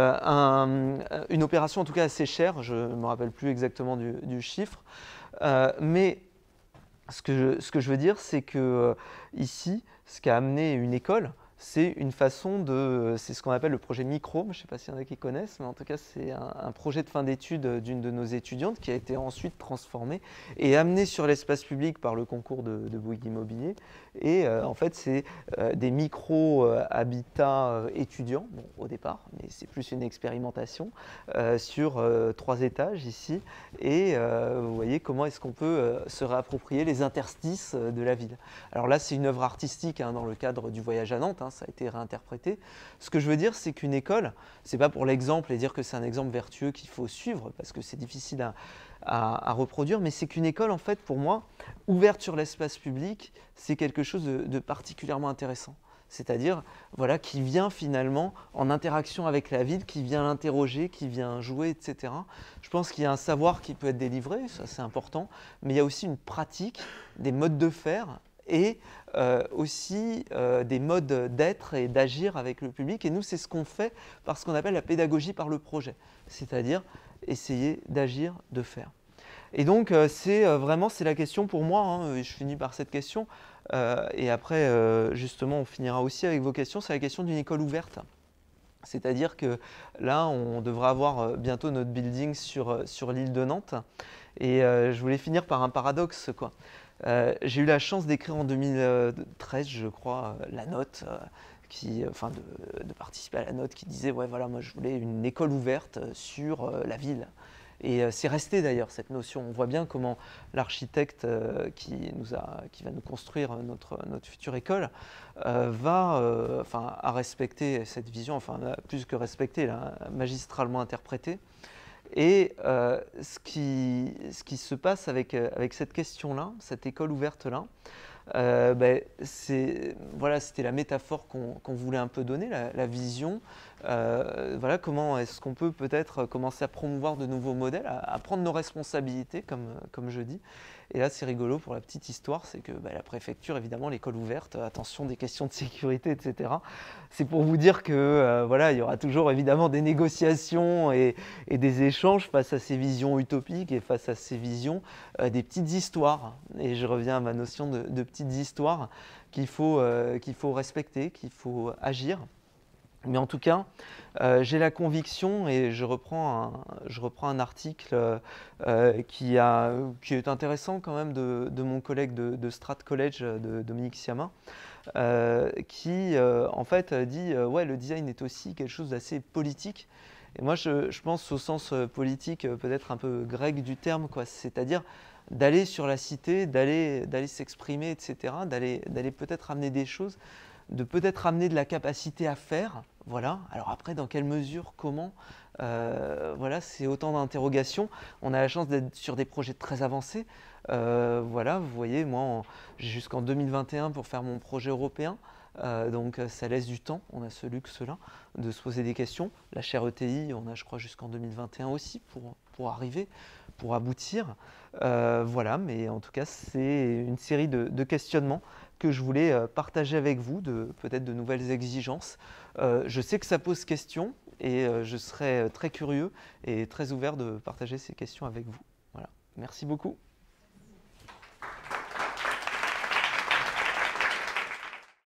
Une opération en tout cas assez chère, je ne me rappelle plus exactement du chiffre, mais ce que je veux dire, c'est que ici, ce qu'a amené une école, c'est une façon c'est ce qu'on appelle le projet micro, je ne sais pas s'il y en a qui connaissent, mais en tout cas c'est un projet de fin d'études d'une de nos étudiantes qui a été ensuite transformé et amené sur l'espace public par le concours de Bouygues Immobilier. Et en fait c'est des micro-habitats étudiants, bon, au départ, mais c'est plus une expérimentation, sur 3 étages ici. Et vous voyez comment est-ce qu'on peut se réapproprier les interstices de la ville. Alors là c'est une œuvre artistique hein, dans le cadre du voyage à Nantes, hein, ça a été réinterprété. Ce que je veux dire, c'est qu'une école, c'est pas pour l'exemple et dire que c'est un exemple vertueux qu'il faut suivre, parce que c'est difficile à reproduire, mais c'est qu'une école, en fait, pour moi, ouverte sur l'espace public, c'est quelque chose de particulièrement intéressant. C'est-à-dire, voilà, qui vient finalement en interaction avec la ville, qui vient l'interroger, qui vient jouer, etc. Je pense qu'il y a un savoir qui peut être délivré, ça c'est important, mais il y a aussi une pratique, des modes de faire et aussi des modes d'être et d'agir avec le public. Et nous, c'est ce qu'on fait par ce qu'on appelle la pédagogie par le projet, c'est-à-dire essayer d'agir, de faire. Et donc, c'est la question pour moi, hein, et je finis par cette question, et après, justement, on finira aussi avec vos questions, c'est la question d'une école ouverte. C'est-à-dire que là, on devra avoir bientôt notre building sur l'île de Nantes, et je voulais finir par un paradoxe, quoi. J'ai eu la chance d'écrire en 2013, je crois, la note, de participer à la note qui disait, ouais, voilà, moi je voulais une école ouverte sur la ville. Et c'est resté d'ailleurs cette notion. On voit bien comment l'architecte qui va nous construire notre future école a respecté cette vision, enfin plus que respecté, l'a magistralement interprété. Et ce qui se passe avec cette question-là, cette école ouverte-là, c'était la métaphore qu'on voulait un peu donner, la vision. Voilà, comment est-ce qu'on peut peut-être commencer à promouvoir de nouveaux modèles, à prendre nos responsabilités, comme je dis. Et là, c'est rigolo pour la petite histoire, c'est que la préfecture, évidemment, l'école ouverte, attention des questions de sécurité, etc. C'est pour vous dire que il y aura toujours évidemment des négociations et des échanges face à ces visions utopiques et face à ces visions des petites histoires. Et je reviens à ma notion de petites histoires qu'il faut respecter, qu'il faut agir. Mais en tout cas, j'ai la conviction, et je reprends un article qui est intéressant quand même de mon collègue de Strat College, de Dominique Siama, qui en fait dit ouais, le design est aussi quelque chose d'assez politique. Et moi, je pense au sens politique peut-être un peu grec du terme, quoi. C'est-à-dire d'aller sur la cité, d'aller s'exprimer, etc., d'aller peut-être amener des choses, de peut-être amener de la capacité à faire. Voilà. Alors après, dans quelle mesure, comment voilà, c'est autant d'interrogations. On a la chance d'être sur des projets très avancés. Voilà, vous voyez, moi, j'ai jusqu'en 2021 pour faire mon projet européen. Donc ça laisse du temps, on a ce luxe-là, de se poser des questions. La chaire ETI, on a je crois jusqu'en 2021 aussi pour arriver, pour aboutir. Voilà, mais en tout cas c'est une série de questionnements que je voulais partager avec vous, peut-être de nouvelles exigences. Je sais que ça pose question et je serai très curieux et très ouvert de partager ces questions avec vous. Voilà, merci beaucoup.